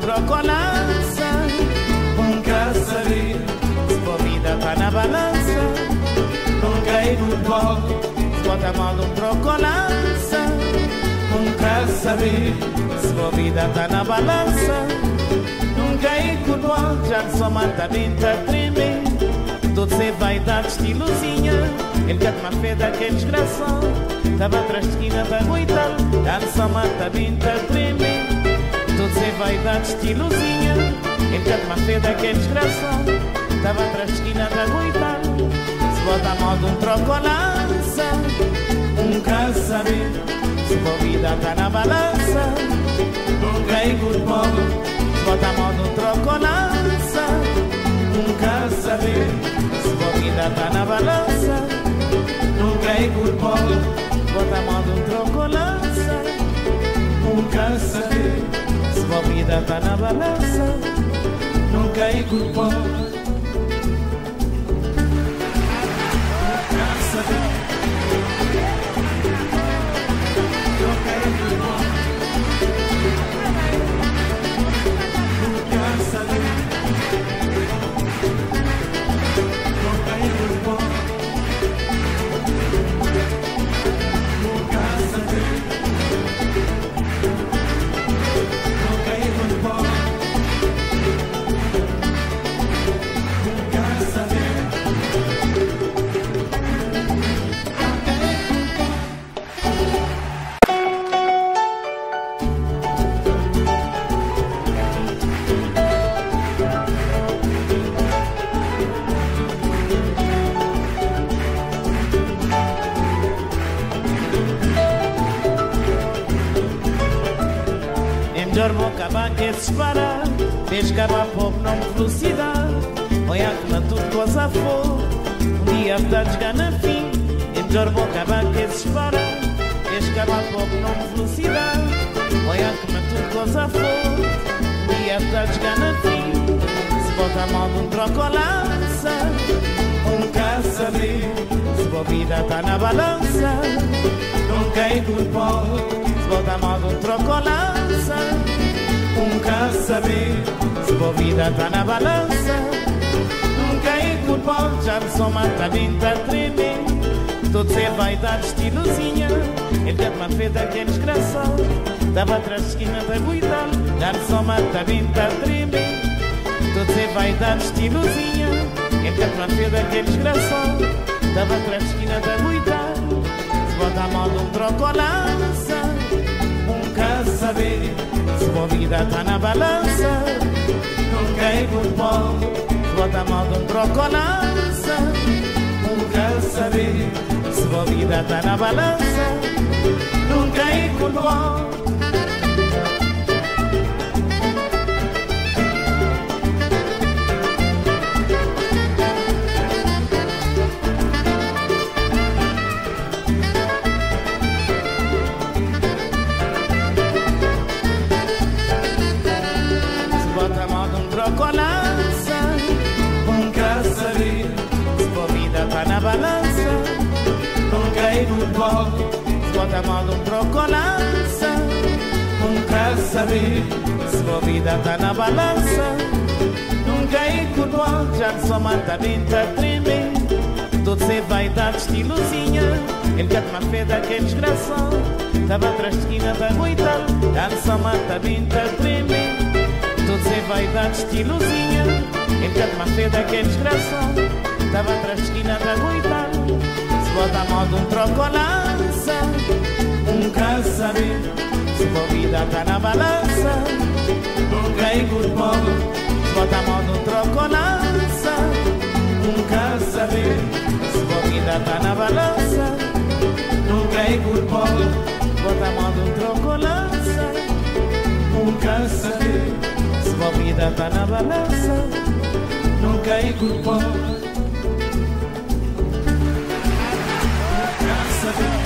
trocolança. Nunca saber se a vida tá na balança. Nunca ir no pó, se bota a mão num trocolança. Nunca saber se a vida tá na balança. Nunca ir com o pó, já de sua mata bem tá tremer. Tudo se vai dar de estilozinha. Ele quer uma fé daquele desgraçado. Tava atrás de esquina da goital. Já de sua mata bem tá tremer. Tudo se vai dar de estilozinha. Ele quer uma fé daquele desgraçado. Tava atrás de esquina da goital. Se bota a mão de um trocolança. Nunca saber se a vida tá na balança. Nunca ir com o povo. Se bota a mão de um trocolança. Nunca saber se a vida tá na balança. Nunca ir com o povo. Se bota a mão de um trocolança. Nunca saber se a vida tá na balança. Nunca ir com o povo. Dormo acabar que se para. Vês que acabar pouco não velocidade. Olha que na tudo coisa for. Um dia a verdade chegar na fim. E dormo acabar que se para. Vês que acabar pouco não velocidade. Olha que na tudo coisa for. Um dia a verdade chegar na fim. Se bota a mão de um trocolança. Nunca saber se a vida tá na balança. Nunca ir com o pó. Se bota a mão de um trocolança. Nunca saber se a vida tá na balança. Nunca ir com o pó, já me sou mata bem tá tremer. Todo se vai dar estilozinha. Ele quer uma fé daquele desgraçado. Tava atrás de esquina da goital. Já me sou mata bem tá tremer. Todo se vai dar estilozinha. Ele quer uma fé daquele desgraçado. Tava atrás de esquina da goital. Se bota a mão de um trocolança. Nunca saber se a vida tá na balança. Nunca ir com o pó. Se bota a mão de um trocolança. Nunca saber se a vida tá na balança. Nunca ir com o pó. Trocolança. Nunca saber se a vida tá na balança. Nunca ir no pó. Se bota a mão de um trocolança. Nunca saber se a vida tá na balança. Nunca ir com o pó. Já de sua mata bem tá tremer. Todo se vai dar de estilozinha. Ele quer uma fé daquele desgraçado. Tava atrás de esquina da goital. Já de sua mata bem tá tremer. Todo se vai dar de estilozinha. Ele quer uma fé daquele desgraçado. Tava atrás de esquina da goital. Se bota a mão de um trocolança. Nunca saber se a vida tá na balança. Nunca ir com o povo. Se bota a mão de um trocolança. Nunca saber se a vida tá na balança. Nunca ir com o povo. Se bota a mão de um trocolança. Nunca saber se a vida tá na balança. Nunca ir com o pó. Nunca saber.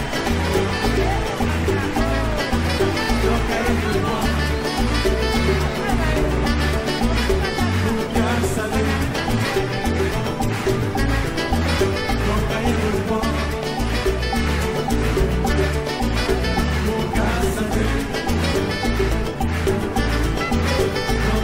Nunca ir com o pó. Nunca saber. Nunca ir com o pó. Nunca saber.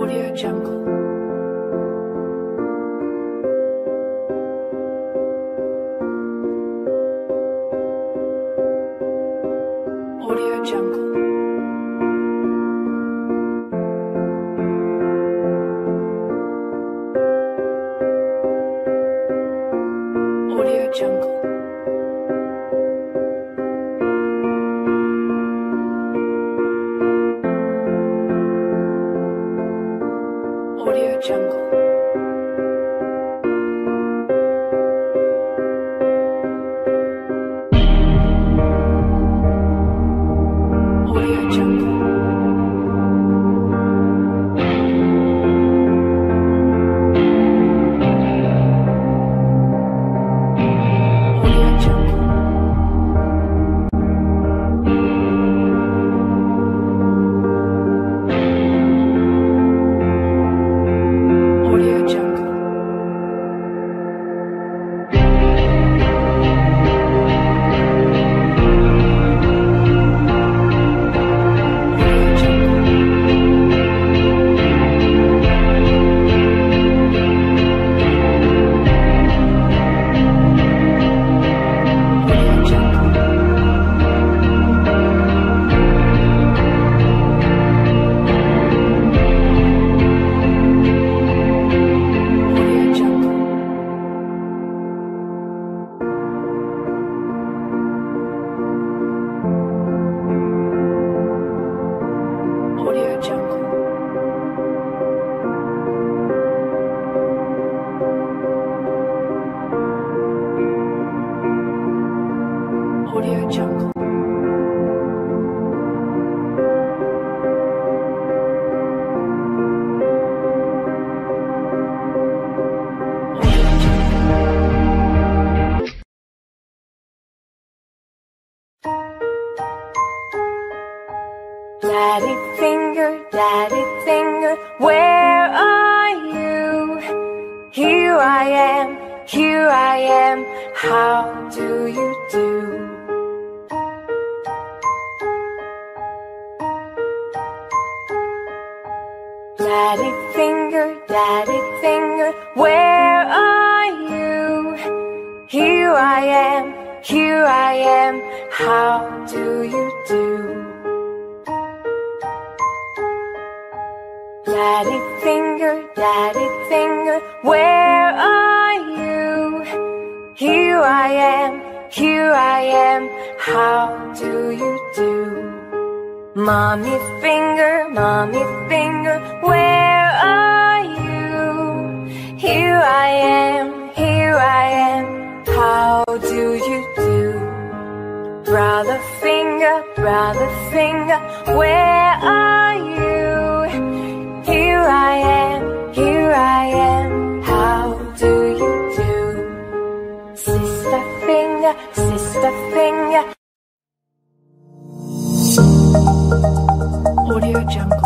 Audio Jungle. Audio Jungle. Audio Jungle. Audio Jungle. Audio Jungle. Audio Jungle. Daddy finger, daddy finger, where are you? Here I am, here I am, how do you do? Daddy finger, daddy finger, where are you? Here I am, here I am, how do you do? Daddy finger, daddy finger, where are you? Here I am, here I am, how do you do? Mommy finger, mommy finger, where are you? Here I am, here I am, how do you do? Brother finger, brother finger, where are you? Here I am, here I am, how do you do? Sister finger, sister finger. Audio Jungle.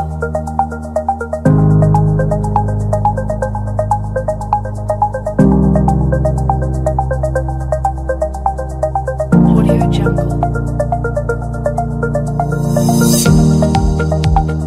Audio Jungle.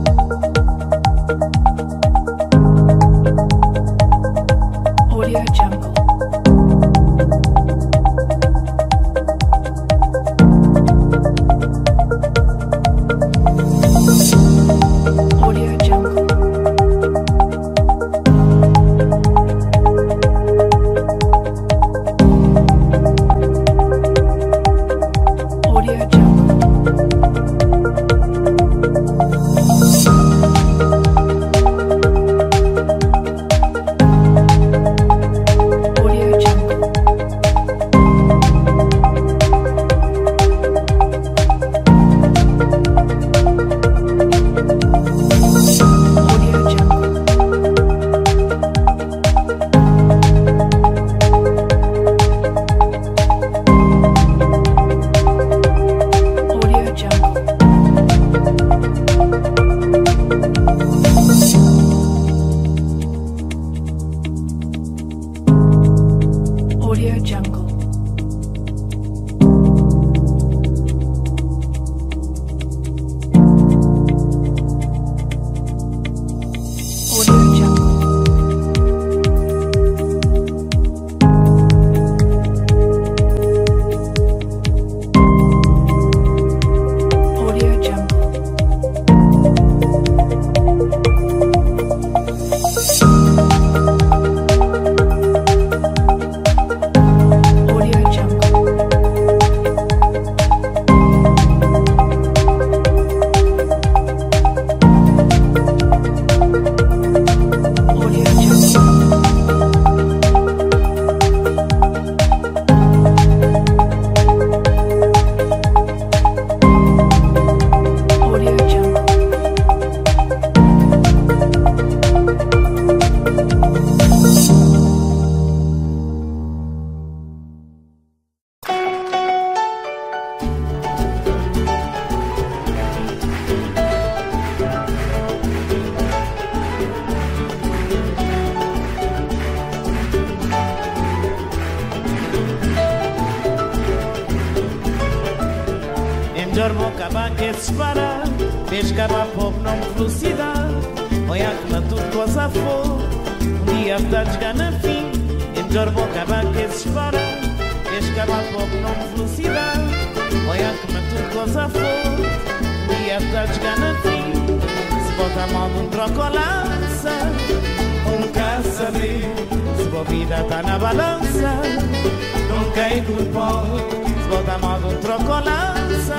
Dormo caba que se para, pescava pouco não velocidade. Olha que na tudo coisa for, um dia a chegar na fim. Em dormo caba que se para, pescava pouco não velocidade. Olha que na tudo coisa for, um dia a chegar na fim. Se bota a mão num trocolança, um caça saber. Se a vida tá na balança, não cai do pó. Se bota a mão num trocolança,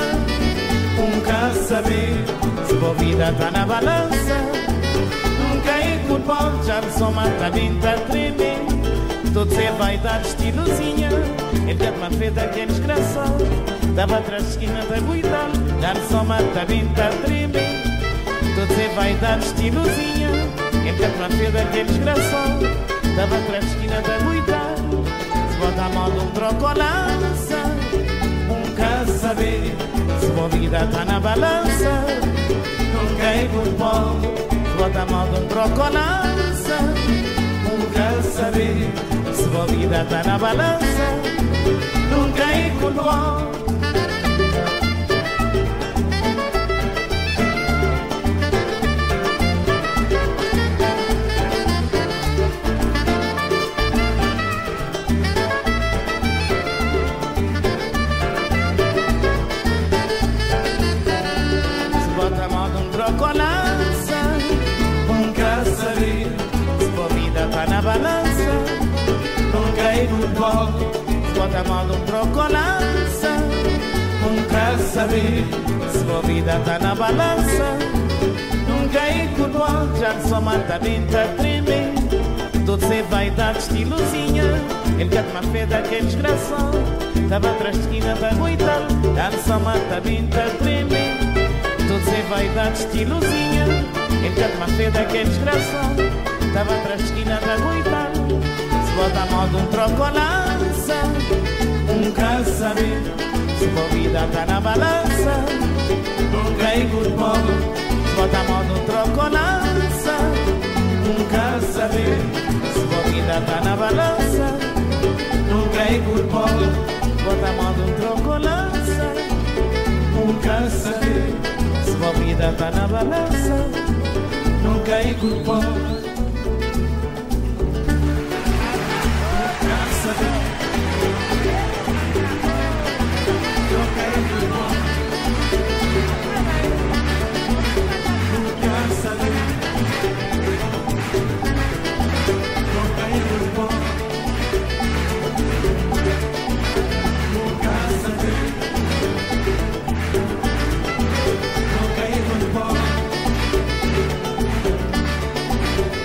nunca saber. Se a vida tá na balança, nunca é culpa. Já me soma, tá bem, tá tremendo. Todo cê vai dar estilozinha. Ele já me fez aquele desgraçado. Dava atrás da esquina da Guidal. Já me soma, tá bem, tá tremendo. Todo cê vai dar estilozinha. Ele já me fez aquele desgraçado. Dava atrás da esquina da Guidal. Se bota a mão de um trocolança, nunca saber. Se a vida tá na balança, nunca é culpa. Se bota a mão de um trocolança, nunca saber. Se a vida tá na balança, nunca é culpa. Trocolança, nunca saber. Se a vida tá na balança, nunca é culpa. Se bota a mão de um trocolança, nunca saber. Se a vida tá na balança, nunca é culpa. Já que sua mata bem tá tremendo. Todo cê vai dar estilozinha. Ele já te fez daquele desgraçado. Tava atrás de esquina da Guidal. Já que sua mata bem tá tremendo. Todo cê vai dar estilozinha. Ele já te fez daquele desgraçado. Tava atrás da esquina da Guidal. Se bota a mão de um trocolança, nunca saber. Se a vida tá na balança, nunca é culpa. Se bota a mão de um trocolança, nunca saber. Se a vida tá na balança, nunca é culpa. Se bota a mão de um trocolança, nunca saber. Se a vida tá na balança, nunca é culpa. Nunca saber. Nunca é culpa. Nunca saber. Nunca é culpa. Nunca saber. Nunca é culpa.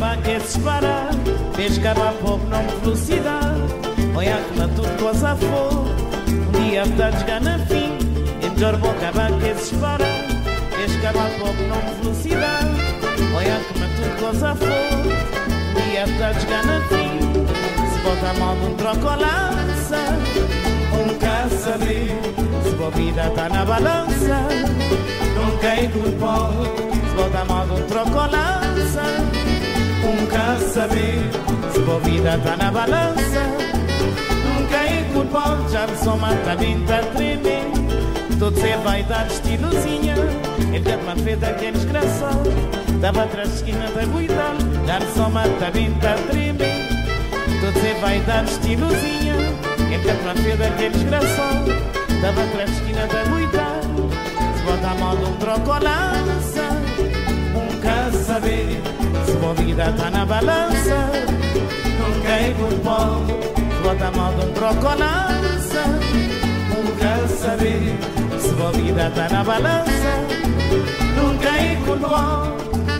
acabar que se para. Vês que há pouco não me velocidade. Olha que na tudo coisa for. Um dia está desgar na fim. É melhor vou acabar que se para. Vês que há pouco não me velocidade. Olha que na tudo coisa for. Um dia está desgar na fim. Se bota a mão de um trocolança. Um quer saber se a vida está na balança. Não cai com o pó. Se bota a mão de um trocolança. Um quer saber se a vida está na balança. Não cai com o pó. Já me soma, tá bem, tá tremendo. Todo ser vai dar estilozinha. Ele quer uma feita que é desgraçado. Tava atrás da esquina da Guidal. Já me soma, tá bem, tá tremendo. Todo ser vai dar estilozinha. Ele quer uma feita que é desgraçado. Tava atrás da esquina da Guidal. Se bota a mão de um trocolança. Um quer saber se a vida tá na balança. Não cai com o pó. Se bota a mão de um trocolança. Um quer saber se a vida tá na balança. Não cai com o pó.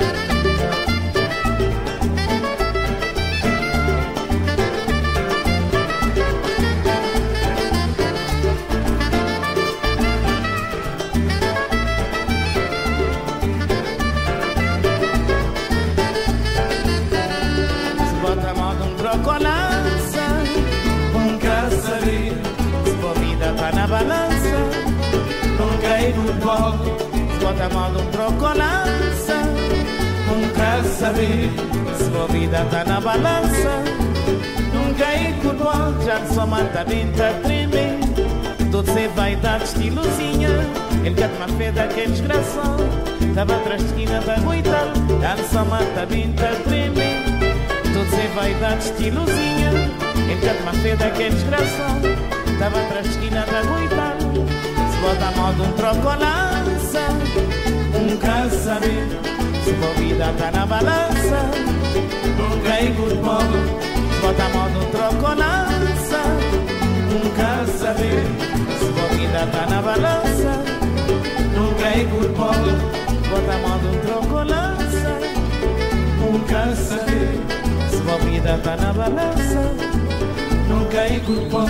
Trocolança, um quer saber se a vida tá na balança. Não cai no pó. Se bota a mão de um trocolança. Um quer saber se a vida tá na balança. Não cai no pó. Já só mata bem, tá tremendo. Todo ser vai dar estilozinha. Ele quer uma fé daquele desgraçado. Tava atrás de esquina da Guidal. Já só mata bem, tá tremendo. Todo ser vai dar estilozinha. Ele quer uma fé daquele desgraçado. Tava atrás da esquina da Guidal. Se bota a mão de um trocolança. Um quer saber se a vida tá na balança. Não cai com o pó. Se bota a mão de um trocolança. Um quer saber se a vida tá na balança. Não cai com o pó. Se bota a mão de um trocolança. Um quer saber se a vida tá na balança. Não cai com o pó.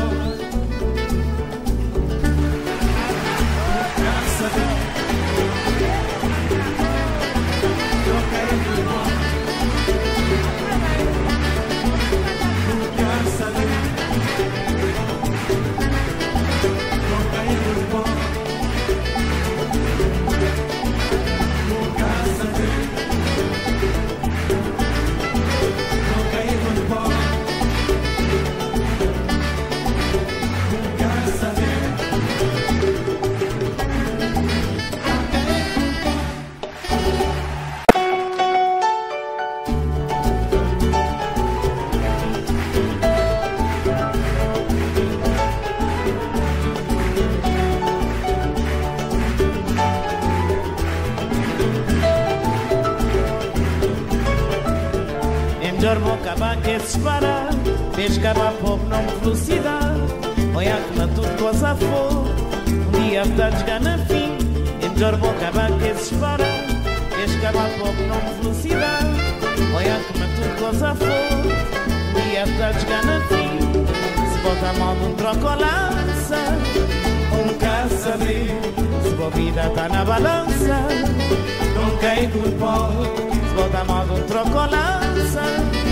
Melhor vou acabar que se parar. Vês que há pouco não me velocidade. Olha que na tudo coisa for. Um dia está desgar na fim. É melhor vou acabar que se parar. Vês que há pouco não me velocidade. Olha que na tudo coisa for. Um dia está desgar na fim. Se bota a mão de um trocolança. Um quer saber se a vida tá na balança. Não cai com o pó. Se bota a mão de um trocolança.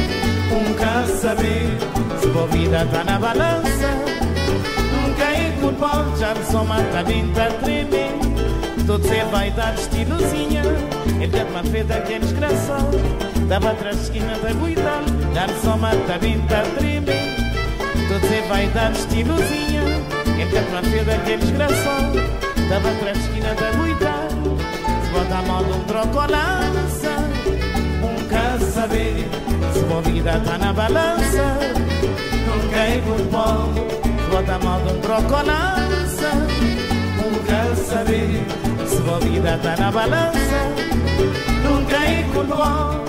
Um quer saber se a vida tá na balança. Não cai com o pó. Já me soma, tá bem, tá tremendo. Todo ser vai dar estilozinha. Ele quer uma fé daquele desgraçado. Tava atrás da esquina da Guidal. Já me soma, tá bem, tá tremendo. Todo ser vai dar estilozinha. Ele quer uma fé daquele desgraçado. Tava atrás da esquina da Guidal. Se bota a mão de um trocolança. Um quer saber se a vida tá na balança. Não cai com o pó. Se bota a mão de um trocolança. Um quer saber se a vida tá na balança. Não cai com o pó.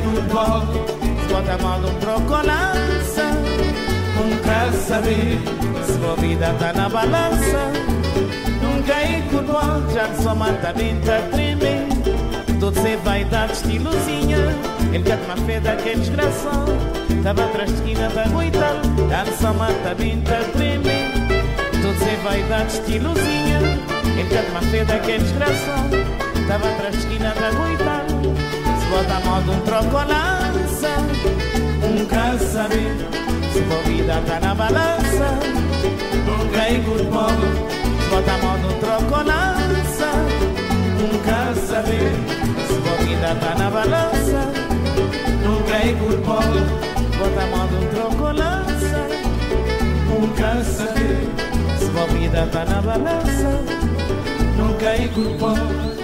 futebol, se bota a mão de um troco ou lança, nunca saber se a vida tá na balança. Nunca é futebol, já só mata bem tá tremer. Todo sem vaidade, estilozinha, ele quer uma fé daquele desgraçado. Tava atrás de esquina da goital, já só mata bem tá tremer. Todo sem vaidade, estilozinha, ele quer uma fé daquele desgraçado. Tava atrás de esquina da goital, se bota a mão de um troco ou lança, nunca saber se a vida tá na balança. Nunca é futebol, se bota a mão de um troco ou lança, nunca saber se a vida tá na balança. Nunca é futebol, bota a mão de um troco ou lança, nunca saber se a vida tá na balança. Nunca é futebol.